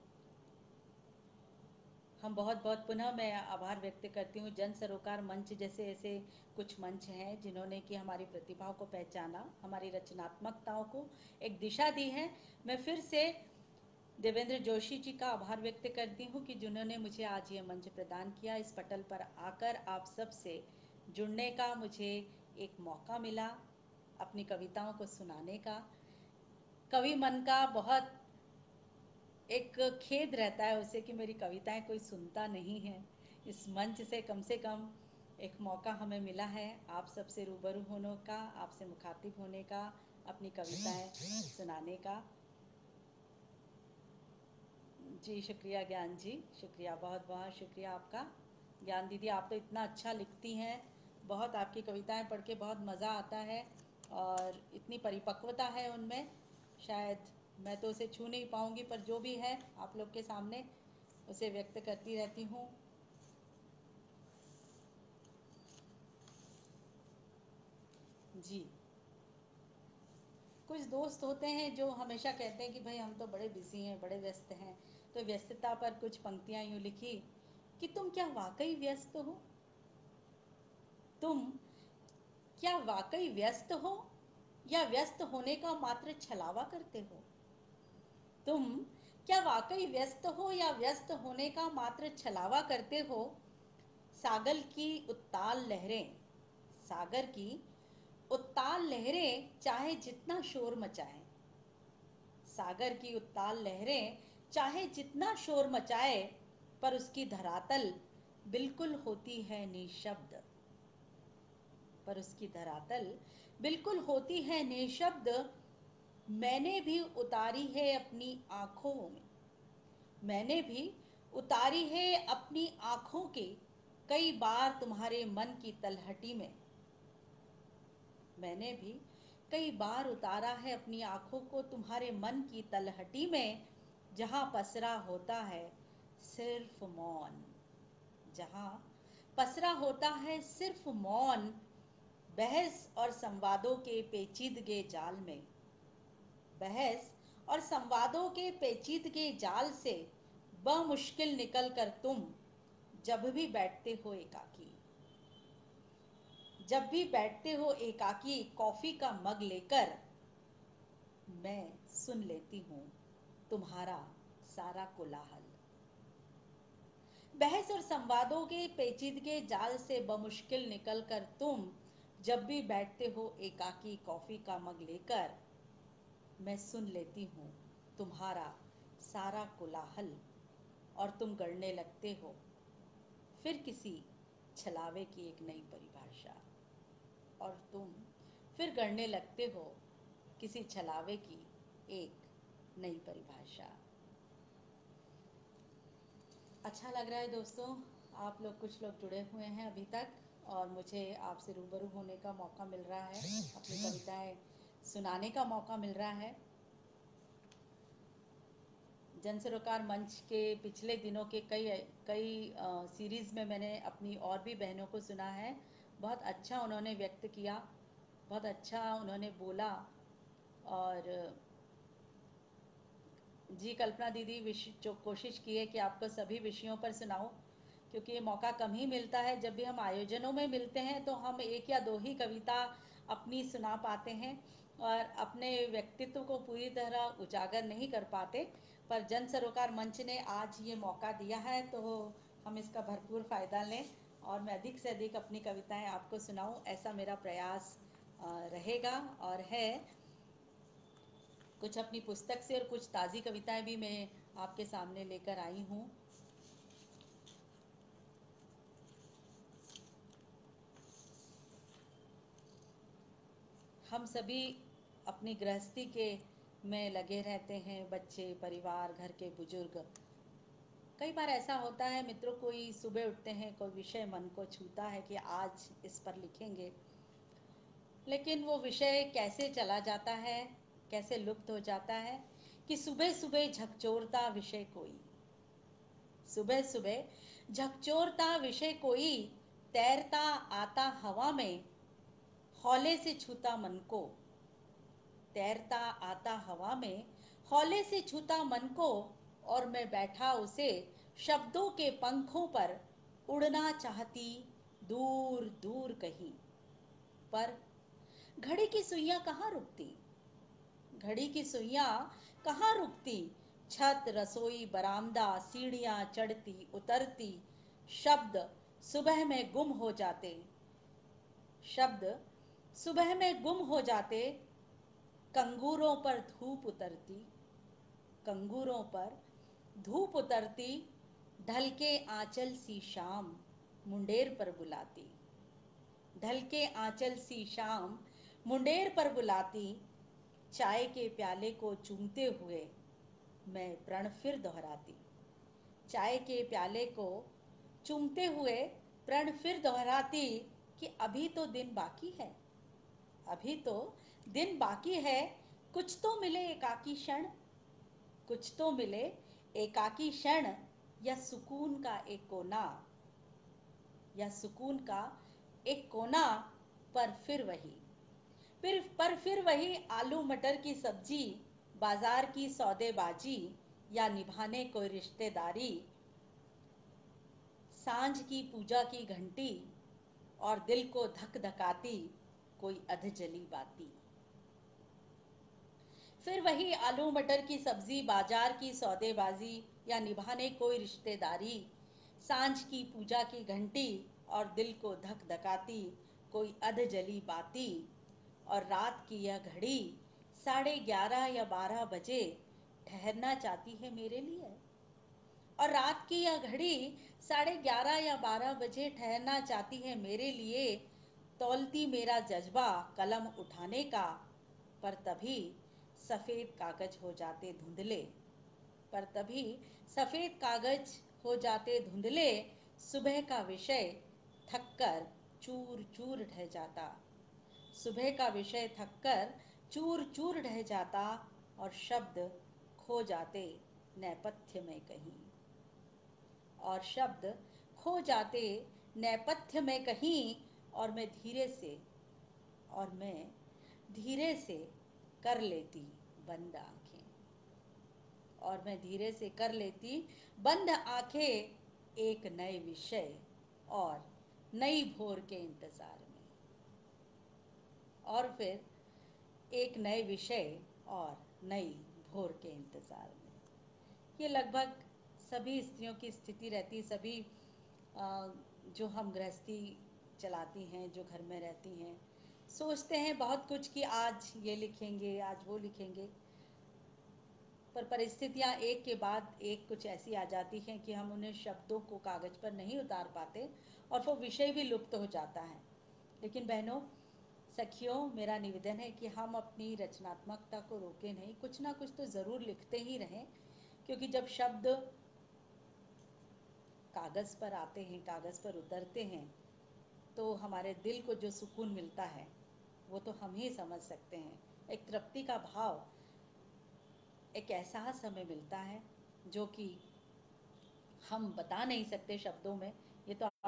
[SPEAKER 1] हम बहुत बहुत पुनः मैं आभार व्यक्त करती हूँ जन सरोकार मंच जैसे ऐसे कुछ मंच हैं जिन्होंने कि हमारी प्रतिभाओं को पहचाना, हमारी रचनात्मकताओं को एक दिशा दी है। मैं फिर से देवेंद्र जोशी जी का आभार व्यक्त करती हूँ कि जिन्होंने मुझे आज ये मंच प्रदान किया। इस पटल पर आकर आप सब से जुड़ने का मुझे एक मौका मिला, अपनी कविताओं को सुनाने का। कवि मन का बहुत एक खेद रहता है उसे कि मेरी कविताएं कोई सुनता नहीं है। इस मंच से कम से कम एक मौका हमें मिला है आप सबसे रूबरू होने का, आपसे मुखातिब होने का, अपनी कविताएं सुनाने का। जी शुक्रिया ज्ञान जी, शुक्रिया, बहुत बहुत शुक्रिया आपका। ज्ञान दीदी आप तो इतना अच्छा लिखती हैं, बहुत आपकी कविताएं पढ़ के बहुत मज़ा आता है और इतनी परिपक्वता है उनमें, शायद मैं तो उसे छू नहीं पाऊंगी, पर जो भी है आप लोग के सामने उसे व्यक्त करती रहती हूँ। जी, कुछ दोस्त होते हैं जो हमेशा कहते हैं कि भाई हम तो बड़े बिजी हैं, बड़े व्यस्त हैं। तो व्यस्तता पर कुछ पंक्तियाँ यूँ लिखी कि तुम क्या वाकई व्यस्त हो? तुम क्या वाकई व्यस्त हो या व्यस्त होने का मात्र छलावा करते हो? तुम क्या वाकई व्यस्त हो या व्यस्त होने का मात्र छलावा करते हो? सागर की उत्ताल लहरें सागर की उत्ताल लहरें चाहे जितना शोर मचाएं सागर की उत्ताल लहरें चाहे जितना शोर मचाए, पर उसकी धरातल बिल्कुल होती है निशब्द पर उसकी धरातल बिल्कुल होती है निशब्द। मैंने भी उतारी है अपनी आंखों में मैंने भी उतारी है अपनी आंखों के कई बार तुम्हारे मन की तलहटी में मैंने भी कई बार उतारा है अपनी आंखों को तुम्हारे मन की तलहटी में, जहां पसरा होता है सिर्फ मौन जहां पसरा होता है सिर्फ मौन। बहस और संवादों के पेचीदगे जाल में बहस और संवादों के पेचीदगे जाल से बमुश्किल निकल कर तुम जब भी बैठते हो एकाकी जब भी बैठते हो एकाकी कॉफी का मग लेकर, मैं सुन लेती हूँ तुम्हारा सारा कोलाहल। बहस और संवादों के पेचीदगे जाल से बमुश्किल निकलकर तुम जब भी बैठते हो एकाकी कॉफी का मग लेकर, मैं सुन लेती हूँ तुम्हारा सारा कोलाहल। और तुम गढ़ने लगते हो फिर किसी छलावे की एक नई परिभाषा और तुम फिर गढ़ने लगते हो किसी छलावे की एक नई परिभाषा। अच्छा लग रहा है दोस्तों, आप लोग कुछ लोग जुड़े हुए हैं अभी तक और मुझे आपसे रूबरू होने का मौका मिल रहा है, अपनी कविताएं सुनाने का मौका मिल रहा है। जन सरोकार मंच के पिछले दिनों के कई कई सीरीज़ में मैंने अपनी और भी बहनों को सुना है। बहुत अच्छा उन्होंने व्यक्त किया, बहुत अच्छा उन्होंने बोला। और जी कल्पना दीदी विश जो कोशिश की है कि आपको सभी विषयों पर सुनाऊं, क्योंकि ये मौका कम ही मिलता है। जब भी हम आयोजनों में मिलते हैं तो हम एक या दो ही कविता अपनी सुना पाते हैं, और अपने व्यक्तित्व को पूरी तरह उजागर नहीं कर पाते, पर जन सरोकार मंच ने आज ये मौका दिया है तो हम इसका भरपूर फ़ायदा लें और मैं अधिक से अधिक अपनी कविताएं आपको सुनाऊं, ऐसा मेरा प्रयास रहेगा और है। कुछ अपनी पुस्तक से और कुछ ताज़ी कविताएं भी मैं आपके सामने लेकर आई हूँ। हम सभी अपनी गृहस्थी के में लगे रहते हैं, बच्चे, परिवार, घर के बुजुर्ग। कई बार ऐसा होता है मित्रों, कोई सुबह उठते हैं, कोई विषय मन को छूता है कि आज इस पर लिखेंगे, लेकिन वो विषय कैसे चला जाता है, कैसे लुप्त हो जाता है कि सुबह सुबह झकझोरता विषय कोई, सुबह सुबह झकझोरता विषय कोई, तैरता आता हवा में, हौले से छूता मन को, तैरता आता हवा में, हौले से छूता मन को, और मैं बैठा उसे शब्दों के पंखों पर उड़ना चाहती दूर दूर कहीं। पर घड़ी की सुइयां कहाँ रुकती, घड़ी की सुइयां कहाँ रुकती, छत, रसोई, बरामदा, सीढ़ियां चढ़ती उतरती, शब्द सुबह में गुम हो जाते, शब्द सुबह में गुम हो जाते, कंगूरों पर धूप उतरती, कंगूरों पर धूप उतरती, ढल के आंचल सी शाम मुंडेर पर बुलाती, ढल के आंचल सी शाम मुंडेर पर बुलाती, चाय के प्याले को चूमते हुए मैं प्रण फिर दोहराती, चाय के प्याले को चूमते हुए प्रण फिर दोहराती कि अभी तो दिन बाकी है, अभी तो दिन बाकी है, कुछ तो मिले एकाकी क्षण, कुछ तो मिले एकाकी क्षण, या सुकून का एक कोना, या सुकून का एक कोना, पर फिर वही, फिर पर फिर वही आलू मटर की सब्जी, बाजार की सौदेबाजी, या निभाने कोई रिश्तेदारी, सांझ की पूजा की घंटी, और दिल को धक धकाती कोई अधजली बाती, फिर वही आलू मटर की सब्जी, बाजार की सौदेबाजी, या निभाने कोई रिश्तेदारी, सांझ की पूजा की घंटी, और दिल को धक धकाती कोई अधजली बाती, और रात की यह घड़ी साढ़े ग्यारह या बारह बजे ठहरना चाहती है मेरे लिए, और रात की यह घड़ी साढ़े ग्यारह या बारह बजे ठहरना चाहती है मेरे लिए, तौलती मेरा जज्बा कलम उठाने का, पर तभी सफेद कागज हो जाते धुंधले, पर तभी सफेद कागज हो जाते धुंधले, सुबह का विषय थककर चूर चूर ढह जाता, सुबह का विषय थककर चूर चूर ढह जाता, और शब्द खो जाते नेपथ्य में कहीं, और शब्द खो जाते नेपथ्य में कहीं, और मैं धीरे से और मैं धीरे से कर लेती बंद आंखें, और मैं धीरे से कर लेती बंद आंखें एक नए विषय और नई भोर के इंतजार में, और फिर एक नए विषय और नई भोर के इंतजार में। ये लगभग सभी स्त्रियों की स्थिति रहती, सभी जो हम गृहस्थी चलाती हैं, जो घर में रहती हैं, सोचते हैं बहुत कुछ कि आज ये लिखेंगे, आज वो लिखेंगे, पर परिस्थितियाँ एक के बाद एक कुछ ऐसी आ जाती हैं कि हम उन्हें शब्दों को कागज पर नहीं उतार पाते और वो विषय भी लुप्त हो जाता है। लेकिन बहनों, सखियों, मेरा निवेदन है कि हम अपनी रचनात्मकता को रोके नहीं, कुछ ना कुछ तो ज़रूर लिखते ही रहें, क्योंकि जब शब्द कागज़ पर आते हैं, कागज़ पर उतरते हैं, तो हमारे दिल को जो सुकून मिलता है वो तो हम ही समझ सकते हैं। एक तृप्ति का भाव, एक एहसास हमें मिलता है जो कि हम बता नहीं सकते शब्दों में। ये तो आप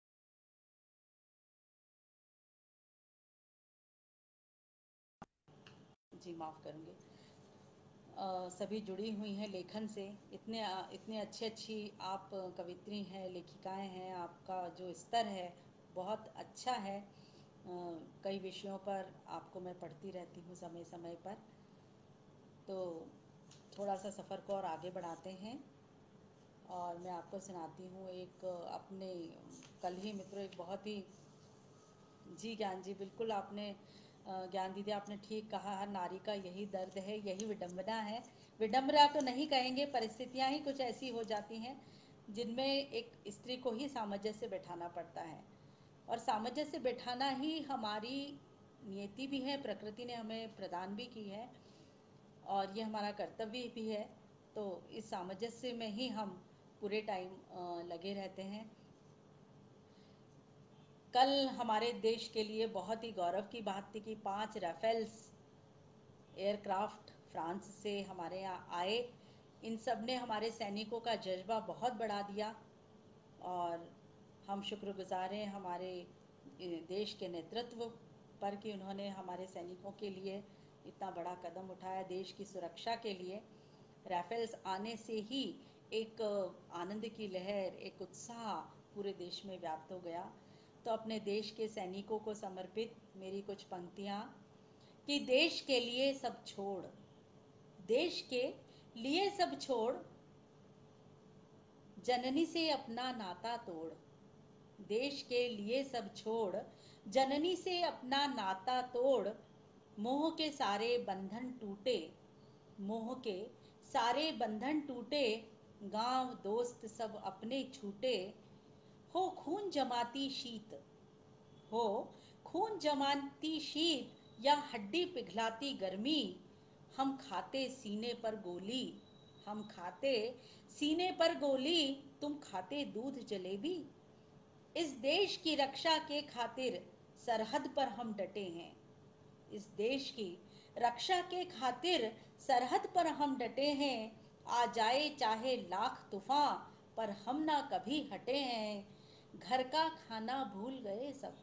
[SPEAKER 1] जी माफ़ करेंगे, सभी जुड़ी हुई हैं लेखन से, इतने इतने अच्छी अच्छी आप कवित्री हैं, लेखिकाएं हैं, आपका जो स्तर है बहुत अच्छा है। कई विषयों पर आपको मैं पढ़ती रहती हूँ समय समय पर। तो थोड़ा सा सफ़र को और आगे बढ़ाते हैं और मैं आपको सुनाती हूँ एक अपने, कल ही मित्रों एक बहुत ही, जी ज्ञान जी बिल्कुल आपने, ज्ञान दीदी आपने ठीक कहा, हर नारी का यही दर्द है, यही विडंबना है। विडंबना तो नहीं कहेंगे, परिस्थितियाँ ही कुछ ऐसी हो जाती हैं जिनमें एक स्त्री को ही सामंजस्य बैठाना पड़ता है, और सामंजस्य बैठाना ही हमारी नियति भी है, प्रकृति ने हमें प्रदान भी की है और ये हमारा कर्तव्य भी है। तो इस सामंजस्य में ही हम पूरे टाइम लगे रहते हैं। कल हमारे देश के लिए बहुत ही गौरव की बात थी कि पांच राफेल्स एयरक्राफ्ट फ्रांस से हमारे यहाँ आए। इन सब ने हमारे सैनिकों का जज्बा बहुत बढ़ा दिया और हम शुक्रगुजार हैं हमारे देश के नेतृत्व पर कि उन्होंने हमारे सैनिकों के लिए इतना बड़ा कदम उठाया। देश की सुरक्षा के लिए राफेल्स आने से ही एक आनंद की लहर, एक उत्साह पूरे देश में व्याप्त हो गया। तो अपने देश के सैनिकों को समर्पित मेरी कुछ पंक्तियाँ कि देश के लिए सब छोड़, देश के लिए सब छोड़, जननी से अपना नाता तोड़। देश के लिए सब छोड़, जननी से अपना नाता तोड़। मोह के सारे बंधन टूटे, मोह के सारे बंधन टूटे। गांव दोस्त सब अपने छूटे। हो खून जमाती शीत, हो खून जमाती शीत या हड्डी पिघलाती गर्मी। हम खाते सीने पर गोली, हम खाते सीने पर गोली, तुम खाते दूध जलेबी। इस देश की रक्षा के खातिर सरहद पर हम डटे हैं, इस देश की रक्षा के खातिर सरहद पर हम डटे हैं। आ जाए चाहे लाख तूफान, पर हम ना कभी हटे हैं। घर का खाना भूल गए सब,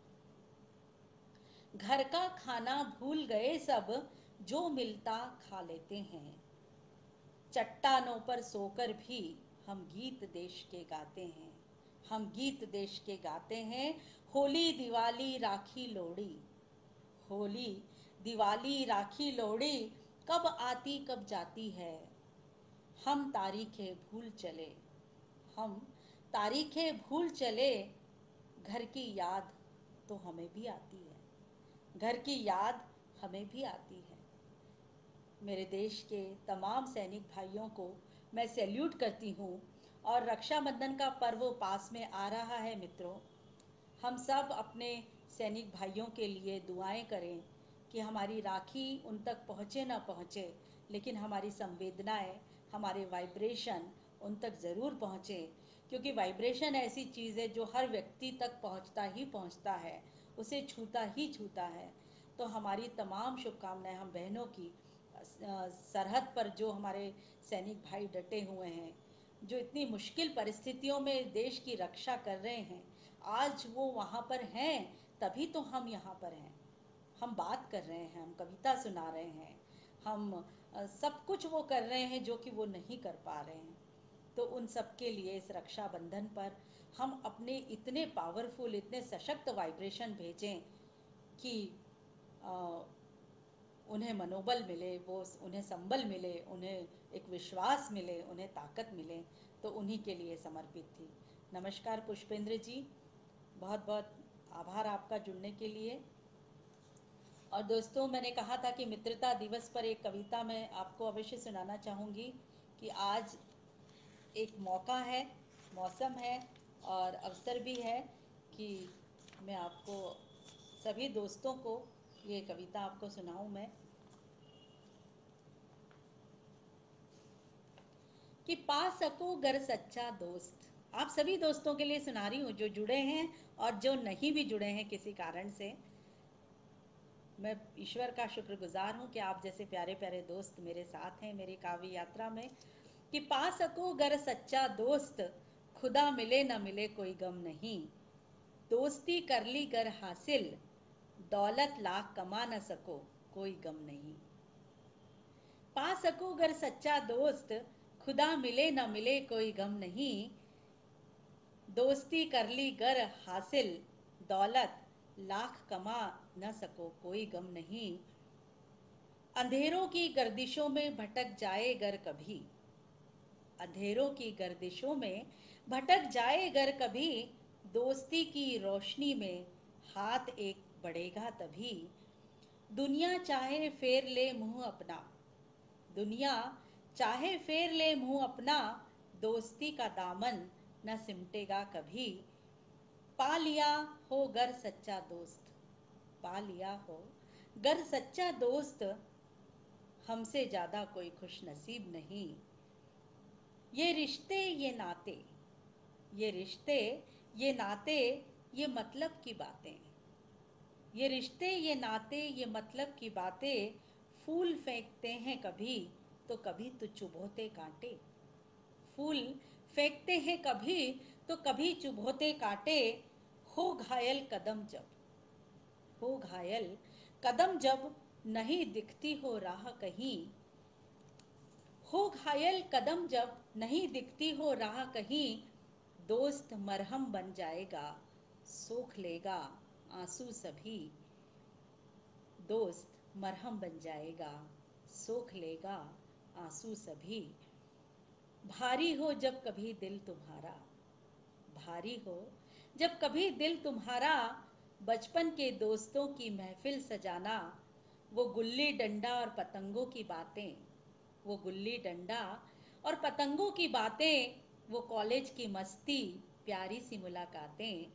[SPEAKER 1] घर का खाना भूल गए सब, जो मिलता खा लेते हैं। चट्टानों पर सोकर भी हम गीत देश के गाते हैं, हम गीत देश के गाते हैं। होली दिवाली राखी लोहड़ी, होली दिवाली राखी लोहड़ी, कब आती कब जाती है। हम तारीखें भूल चले, हम तारीखें भूल चले। घर की याद तो हमें भी आती है, घर की याद हमें भी आती है। मेरे देश के तमाम सैनिक भाइयों को मैं सैल्यूट करती हूँ और रक्षाबंधन का पर्व पास में आ रहा है मित्रों। हम सब अपने सैनिक भाइयों के लिए दुआएं करें कि हमारी राखी उन तक पहुँचे ना पहुँचे, लेकिन हमारी संवेदनाएं, हमारे वाइब्रेशन उन तक ज़रूर पहुँचे, क्योंकि वाइब्रेशन ऐसी चीज़ है जो हर व्यक्ति तक पहुँचता ही पहुँचता है, उसे छूता ही छूता है। तो हमारी तमाम शुभकामनाएं हम बहनों की, सरहद पर जो हमारे सैनिक भाई डटे हुए हैं, जो इतनी मुश्किल परिस्थितियों में देश की रक्षा कर रहे हैं, आज वो वहाँ पर हैं तभी तो हम यहाँ पर हैं। हम बात कर रहे हैं, हम कविता सुना रहे हैं, हम सब कुछ वो कर रहे हैं जो कि वो नहीं कर पा रहे हैं। तो उन सब के लिए इस रक्षाबंधन पर हम अपने इतने पावरफुल, इतने सशक्त वाइब्रेशन भेजें कि आ, उन्हें मनोबल मिले, वो उन्हें संबल मिले, उन्हें एक विश्वास मिले, उन्हें ताकत मिले। तो उन्हीं के लिए समर्पित थी। नमस्कार पुष्पेंद्र जी, बहुत बहुत आभार आपका जुड़ने के लिए। और दोस्तों, मैंने कहा था कि मित्रता दिवस पर एक कविता मैं आपको अवश्य सुनाना चाहूँगी कि आज एक मौका है, मौसम है और अवसर भी है कि मैं आपको, सभी दोस्तों को ये कविता आपको सुनाऊं मैं कि पा सको गर सच्चा दोस्त। आप सभी दोस्तों के लिए सुना रही हूँ जो जुड़े हैं और जो नहीं भी जुड़े हैं किसी कारण से। मैं ईश्वर का शुक्रगुजार हूँ कि आप जैसे प्यारे प्यारे दोस्त मेरे साथ हैं मेरी काव्य यात्रा में। कि पा सको गर सच्चा दोस्त, खुदा मिले न मिले कोई गम नहीं। दोस्ती कर ली गर हासिल, दौलत लाख कमा न सको कोई गम नहीं। पा सको गर सच्चा दोस्त, खुदा मिले न मिले कोई गम नहीं। दोस्ती कर ली गर हासिल, दौलत लाख कमा न सको कोई गम नहीं, अंधेरों की गर्दिशों में भटक जाए गर कभी, अंधेरों की गर्दिशों में भटक जाए गर कभी, दोस्ती की रोशनी में हाथ एक बढ़ेगा तभी, दुनिया चाहे फेर ले मुंह अपना, दुनिया चाहे फेर ले मुंह अपना, दोस्ती का दामन न सिमटेगा कभी, पा लिया हो गर सच्चा दोस्त, पा लिया हो गर सच्चा दोस्त, हमसे ज्यादा कोई खुश नसीब नहीं, ये रिश्ते ये नाते, ये रिश्ते ये नाते, ये मतलब की बातें, ये रिश्ते ये नाते ये मतलब की बातें, फूल फेंकते हैं कभी तो कभी तो चुभोते कांटे, फूल फेंकते हैं कभी तो कभी चुभोते कांटे, हो घायल कदम जब, हो घायल कदम जब नहीं दिखती हो राह कहीं, हो घायल कदम जब नहीं दिखती हो राह कहीं, दोस्त मरहम बन जाएगा सोख लेगा आंसू सभी, दोस्त मरहम बन जाएगा सोख लेगा आंसू सभी, भारी हो जब कभी दिल तुम्हारा, भारी हो जब कभी दिल तुम्हारा, बचपन के दोस्तों की महफिल सजाना, वो गुल्ली डंडा और पतंगों की बातें, वो गुल्ली डंडा और पतंगों की बातें, वो कॉलेज की मस्ती प्यारी सी मुलाकातें,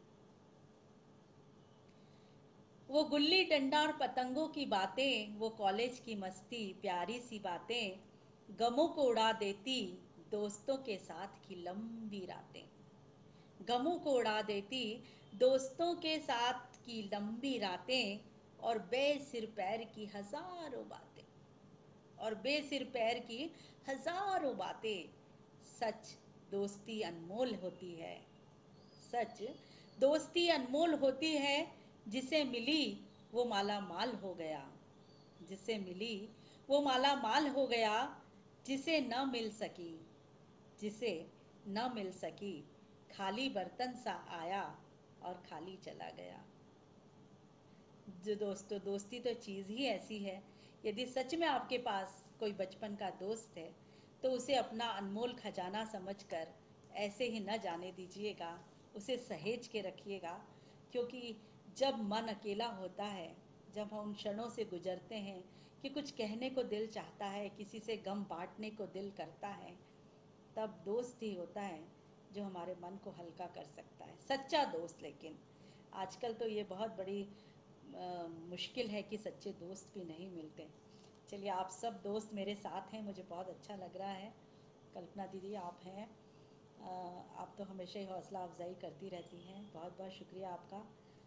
[SPEAKER 1] वो गुल्ली डंडा और पतंगों की बातें, वो कॉलेज की मस्ती प्यारी सी बातें, गमों को उड़ा देती दोस्तों के साथ की लंबी रातें, गमों को उड़ा देती दोस्तों के साथ की लंबी रातें, और बेसिर पैर की हजारों बातें, और बेसिर पैर की हजारों बातें, सच दोस्ती अनमोल होती है, सच दोस्ती अनमोल होती है, जिसे मिली वो माला माल हो गया, जिसे मिली वो माला माल हो गया, जिसे न मिल सकी, जिसे न मिल सकी, खाली बर्तन सा आया और खाली चला गया। जो दोस्तों दोस्ती तो चीज़ ही ऐसी है, यदि सच में आपके पास कोई बचपन का दोस्त है तो उसे अपना अनमोल खजाना समझकर ऐसे ही न जाने दीजिएगा, उसे सहेज के रखिएगा, क्योंकि जब मन अकेला होता है, जब हम उन क्षणों से गुजरते हैं कि कुछ कहने को दिल चाहता है, किसी से गम बांटने को दिल करता है, तब दोस्त ही होता है जो हमारे मन को हल्का कर सकता है, सच्चा दोस्त। लेकिन आजकल तो ये बहुत बड़ी आ, मुश्किल है कि सच्चे दोस्त भी नहीं मिलते। चलिए, आप सब दोस्त मेरे साथ हैं, मुझे बहुत अच्छा लग रहा है। कल्पना दीदी आप हैं, आ, आप तो हमेशा ही हौसला अफजाई करती रहती हैं, बहुत बहुत शुक्रिया आपका।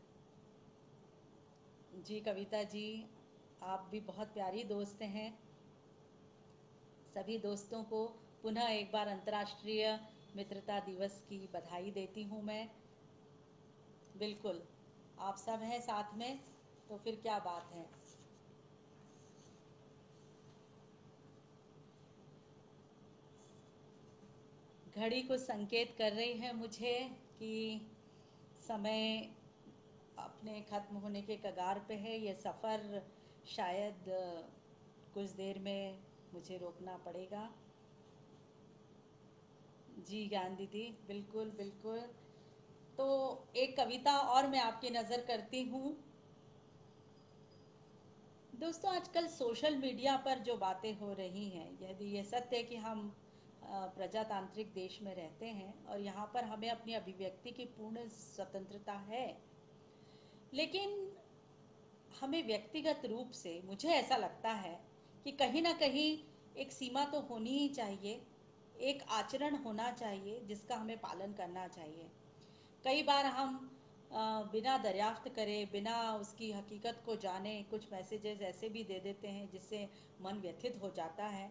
[SPEAKER 1] जी कविता जी, आप भी बहुत प्यारी दोस्त हैं। सभी दोस्तों को पुनः एक बार अंतर्राष्ट्रीय मित्रता दिवस की बधाई देती हूँ मैं। बिल्कुल, आप सब हैं साथ में तो फिर क्या बात है। घड़ी कुछ संकेत कर रही है मुझे कि समय अपने ख़त्म होने के कगार पे है। ये सफ़र शायद कुछ देर में मुझे रोकना पड़ेगा। जी ज्ञान दीदी, बिल्कुल बिल्कुल। तो एक कविता और मैं आपकी नज़र करती हूँ। दोस्तों, आजकल सोशल मीडिया पर जो बातें हो रही हैं, यदि ये सत्य है कि हम प्रजातांत्रिक देश में रहते हैं और यहाँ पर हमें अपनी अभिव्यक्ति की पूर्ण स्वतंत्रता है, लेकिन हमें व्यक्तिगत रूप से, मुझे ऐसा लगता है कि कहीं ना कहीं एक सीमा तो होनी ही चाहिए, एक आचरण होना चाहिए जिसका हमें पालन करना चाहिए। कई बार हम बिना दरियाफ्त करे, बिना उसकी हकीकत को जाने, कुछ मैसेजेस ऐसे भी दे देते हैं जिससे मन व्यथित हो जाता है।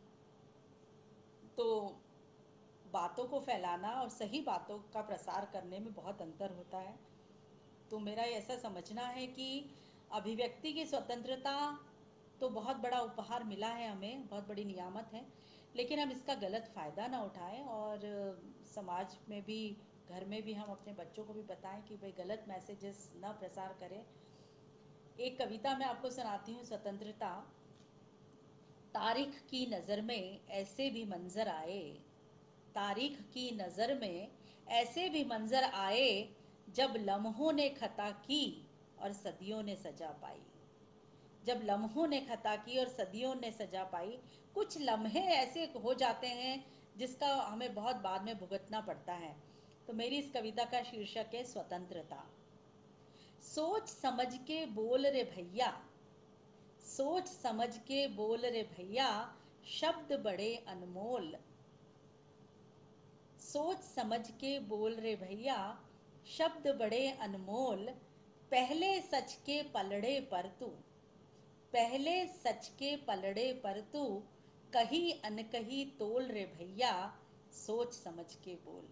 [SPEAKER 1] तो बातों को फैलाना और सही बातों का प्रसार करने में बहुत अंतर होता है। तो मेरा ऐसा समझना है कि अभिव्यक्ति की स्वतंत्रता तो बहुत बड़ा उपहार मिला है हमें, बहुत बड़ी नियामत है, लेकिन हम इसका गलत फ़ायदा ना उठाएं और समाज में भी घर में भी हम अपने बच्चों को भी बताएं कि भाई गलत मैसेजेस ना प्रसार करें। एक कविता मैं आपको सुनाती हूँ, स्वतंत्रता। तारीख की नज़र में ऐसे भी मंजर आए, तारीख की नज़र में ऐसे भी मंजर आए, जब लम्हों ने खता की और सदियों ने सजा पाई। जब लम्हों ने खता की और सदियों ने सजा पाई। कुछ लम्हे ऐसे हो जाते हैं जिसका हमें बहुत बाद में भुगतना पड़ता है। तो मेरी इस कविता का शीर्षक है स्वतंत्रता। सोच समझ के बोल रे भैया, सोच समझ के बोल रे भैया, शब्द बड़े अनमोल। सोच समझ के बोल रे भैया, शब्द बड़े अनमोल। पहले सच के पलड़े पर तू, पहले सच के पलड़े पर तू, कही अनकही तोल रे भैया, सोच समझ के बोल।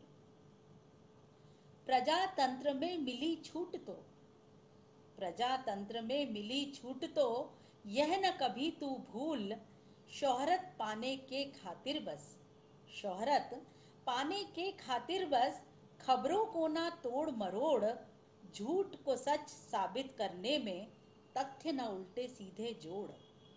[SPEAKER 1] प्रजातंत्र में मिली छूट तो, प्रजातंत्र में मिली छूट तो, यह न कभी तू भूल। शोहरत पाने के खातिर बस, शोहरत पाने के खातिर बस, खबरों को ना तोड़ मरोड़। झूठ को सच साबित करने में तथ्य न उल्टे सीधे जोड़।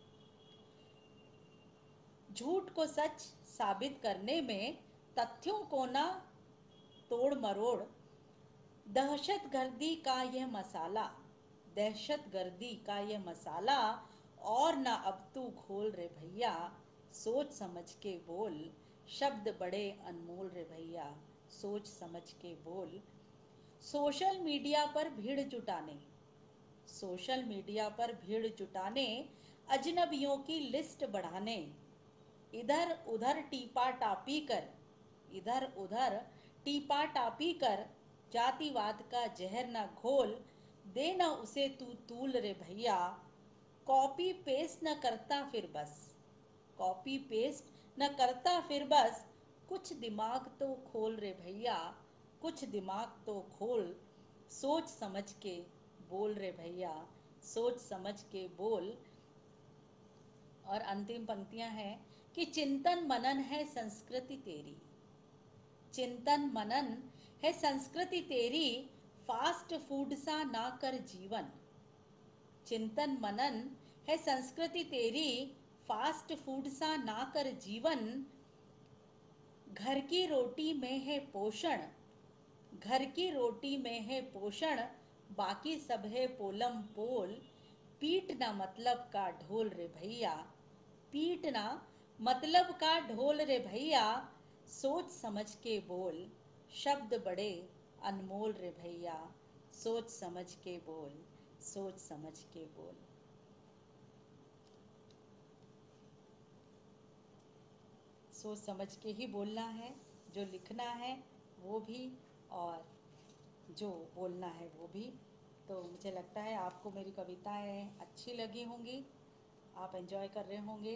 [SPEAKER 1] झूठ को सच साबित करने में तथ्यों को ना तोड़ मरोड़। दहशतगर्दी का यह मसाला, दहशतगर्दी का यह मसाला, और ना अब तू घोल रे भैया, सोच समझ के बोल। शब्द बड़े अनमोल रे भैया, सोच समझ के बोल। सोशल मीडिया पर भीड़ जुटाने, सोशल मीडिया पर भीड़ जुटाने, अजनबियों की लिस्ट बढ़ाने, इधर उधर टीपा टापी कर, इधर उधर टीपा टापी कर, जातिवाद का जहर न घोल। दे न उसे तू तूल रे भैया, कॉपी पेस्ट न करता फिर बस, कॉपी पेस्ट न करता फिर बस। कुछ दिमाग तो खोल रे भैया, कुछ दिमाग तो खोल। सोच समझ के बोल रे भैया, सोच समझ के बोल। और अंतिम पंक्तियां हैं कि चिंतन मनन है संस्कृति तेरी, चिंतन मनन है संस्कृति तेरी, फास्ट फूड सा ना कर जीवन। चिंतन मनन है संस्कृति तेरी, फास्ट फूड सा ना कर जीवन। घर की रोटी में है पोषण, घर की रोटी में है पोषण, बाकी सब है पोलम पोल। पीटना मतलब का ढोल रे भैया, पीटना मतलब का ढोल रे भैया, सोच समझ के बोल। शब्द बड़े अनमोल रे भैया, सोच समझ के बोल, सोच समझ के बोल। सोच समझ के ही बोलना है, जो लिखना है वो भी और जो बोलना है वो भी। तो मुझे लगता है आपको मेरी कविताएं अच्छी लगी होंगी, आप एंजॉय कर रहे होंगे।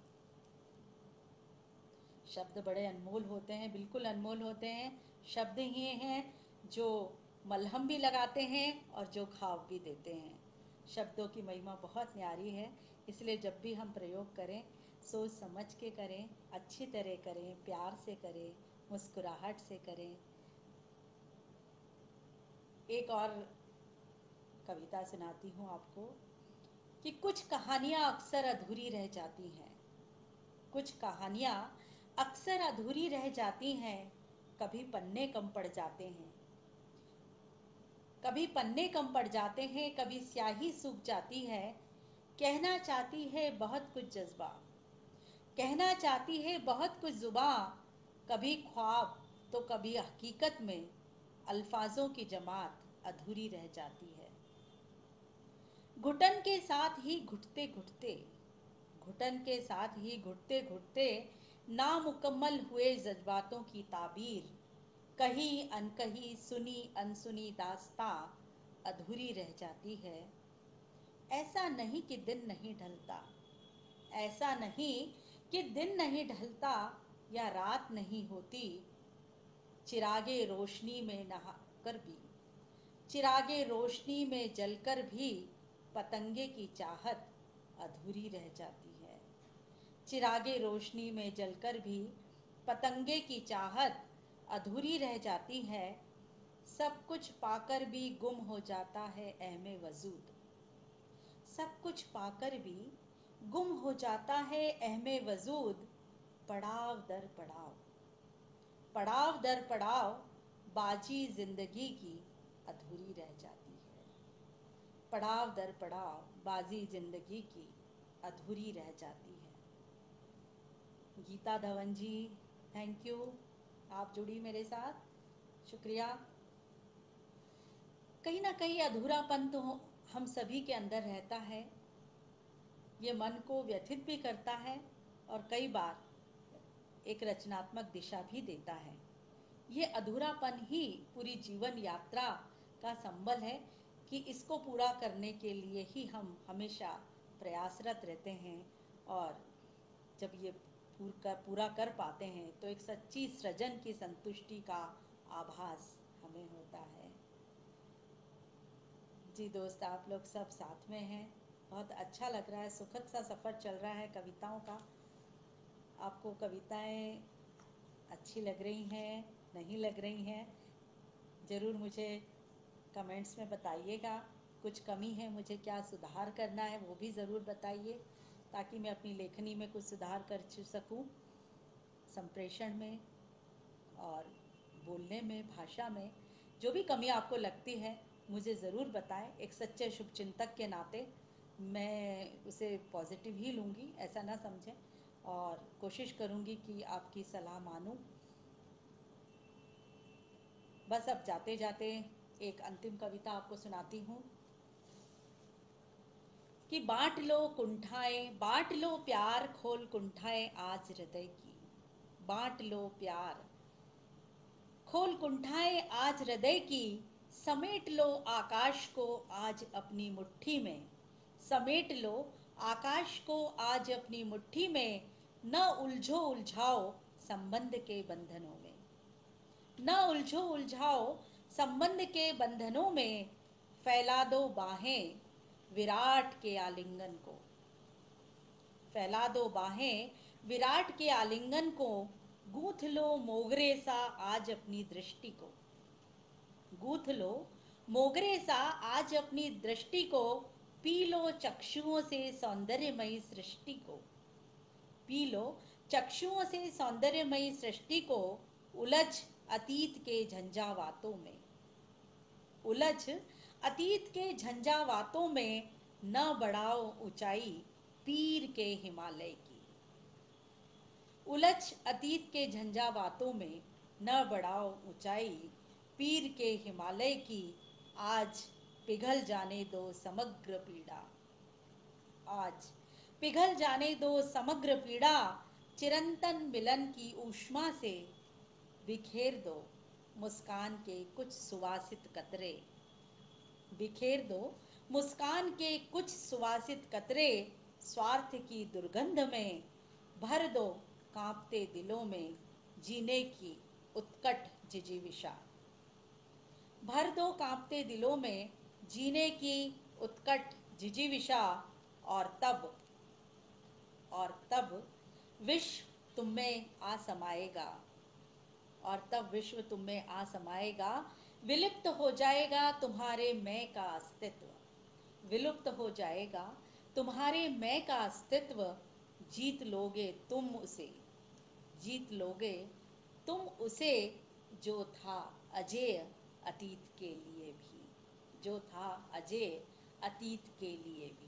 [SPEAKER 1] शब्द बड़े अनमोल होते हैं, बिल्कुल अनमोल होते हैं। शब्द ही हैं जो मलहम भी लगाते हैं और जो घाव भी देते हैं। शब्दों की महिमा बहुत न्यारी है, इसलिए जब भी हम प्रयोग करें सोच समझ के करें, अच्छी तरह करें, प्यार से करें, मुस्कुराहट से करें। एक और कविता सुनाती हूँ आपको कि कुछ कहानियाँ अक्सर अधूरी रह जाती हैं, कुछ कहानियाँ अक्सर अधूरी रह जाती हैं, कभी पन्ने कम पड़ जाते हैं, कभी पन्ने कम पड़ जाते हैं, कभी स्याही सूख जाती है। कहना चाहती है बहुत कुछ जज्बा, कहना चाहती है बहुत कुछ जुबां, कभी ख्वाब तो कभी हकीकत में अल्फाजों की जमात अधूरी रह जाती है। घुटन के साथ ही घुटते घुटते, घुटन के साथ ही घुटते घुटते, नामुकम्मल हुए जज्बातों की ताबीर, कही अनकही सुनी अनसुनी दास्तां अधूरी रह जाती है। ऐसा नहीं कि दिन नहीं ढलता, ऐसा नहीं कि दिन नहीं ढलता या रात नहीं होती, चिरागे रोशनी में नहा कर भी, चिरागे रोशनी में जलकर भी पतंगे की चाहत अधूरी रह जाती है। चिरागे रोशनी में जलकर भी पतंगे की चाहत अधूरी रह जाती है। सब कुछ पाकर भी गुम हो जाता है अहमे वजूद। सब कुछ पाकर भी गुम हो जाता है अहमे वजूद। पड़ाव दर पड़ाव, पड़ाव दर पड़ाव, बाजी जिंदगी की अधूरी रह जाती है। पड़ाव दर पड़ाव, बाजी जिंदगी की अधूरी रह जाती है। गीता धवन जी, थैंक यू, आप जुड़ी मेरे साथ, शुक्रिया। कहीं ना कहीं अधूरापन तो हम सभी के अंदर रहता है। ये मन को व्यथित भी करता है और कई बार एक रचनात्मक दिशा भी देता है। ये अधूरापन ही पूरी जीवन यात्रा का संबल है कि इसको पूरा करने के लिए ही हम हमेशा प्रयासरत रहते हैं, और जब ये पूरा पूरा कर पाते हैं तो एक सच्ची सृजन की संतुष्टि का आभास हमें होता है। जी दोस्त, आप लोग सब साथ में हैं, बहुत अच्छा लग रहा है, सुखद सा सफ़र चल रहा है कविताओं का। आपको कविताएं अच्छी लग रही हैं, नहीं लग रही हैं, ज़रूर मुझे कमेंट्स में बताइएगा। कुछ कमी है, मुझे क्या सुधार करना है वो भी ज़रूर बताइए, ताकि मैं अपनी लेखनी में कुछ सुधार कर सकूं, संप्रेषण में और बोलने में, भाषा में। जो भी कमी आपको लगती है मुझे ज़रूर बताएं। एक सच्चे शुभचिंतक के नाते मैं उसे पॉजिटिव ही लूँगी, ऐसा ना समझें, और कोशिश करूँगी कि आपकी सलाह मानूं। बस अब जाते जाते एक अंतिम कविता आपको सुनाती हूँ कि बांट लो कुंठाएं, बांट लो प्यार, खोल कुंठाएं आज हृदय की। बांट लो प्यार, खोल कुंठाएं आज हृदय की। समेट लो आकाश को आज अपनी मुट्ठी में। समेट लो आकाश को आज अपनी मुट्ठी में। न उलझो उलझाओ संबंध के बंधनों में। न उलझो उलझाओ संबंध के बंधनों में। फैला दो बाहें विराट के आलिंगन को। फैला दो बाहें विराट के आलिंगन को। गूंथ लो मोगरे सा आज अपनी दृष्टि को। गूंथ लो मोगरे सा आज अपनी दृष्टि को। पी लो चक्षुओं से सौंदर्यमयी सृष्टि को। पी लो चक्षुओं से सौंदर्यमयी सृष्टि को। उलझ अतीत के झंझावातों में। उलझ अतीत के झंझावातों में। न बढ़ाओ ऊंचाई पीर के हिमालय की। उलझ अतीत के झंझावातों में। न बढ़ाओ ऊंचाई पीर के हिमालय की। आज पिघल जाने दो समग्र पीड़ा। आज पिघल जाने दो समग्र पीड़ा। चिरंतन मिलन की ऊष्मा से बिखेर दो मुस्कान के कुछ सुवासित कतरे। बिखेर दो मुस्कान के कुछ सुवासित कतरे। स्वार्थ की दुर्गंध में भर दो कांपते दिलों में जीने की उत्कट जिजीविषा। भर दो कांपते दिलों में जीने की उत्कट जिजीविषा। और तब और तब विश्व तुम में आ समाएगा। और तब विश्व तुम में आ समाएगा। विलुप्त हो जाएगा तुम्हारे मैं का अस्तित्व। विलुप्त हो जाएगा तुम्हारे मैं का अस्तित्व। जीत लोगे तुम उसे। जीत लोगे तुम उसे जो था अजेय अतीत के लिए भी। जो था अजेय अतीत के लिए भी।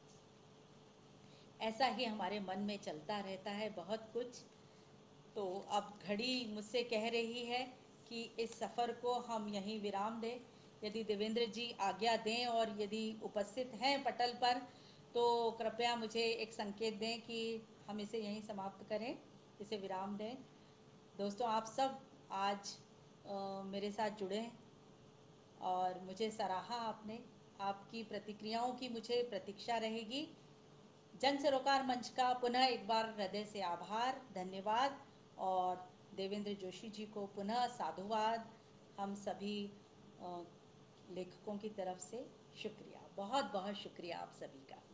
[SPEAKER 1] ऐसा ही हमारे मन में चलता रहता है बहुत कुछ। तो अब घड़ी मुझसे कह रही है कि इस सफ़र को हम यहीं विराम दें। यदि देवेंद्र जी आज्ञा दें और यदि उपस्थित हैं पटल पर, तो कृपया मुझे एक संकेत दें कि हम इसे यहीं समाप्त करें, इसे विराम दें। दोस्तों, आप सब आज आ, मेरे साथ जुड़े और मुझे सराहा आपने। आपकी प्रतिक्रियाओं की मुझे प्रतीक्षा रहेगी। जन सरोकार मंच का पुनः एक बार हृदय से आभार, धन्यवाद, और देवेंद्र जोशी जी को पुनः साधुवाद। हम सभी लेखकों की तरफ से शुक्रिया, बहुत बहुत शुक्रिया आप सभी का।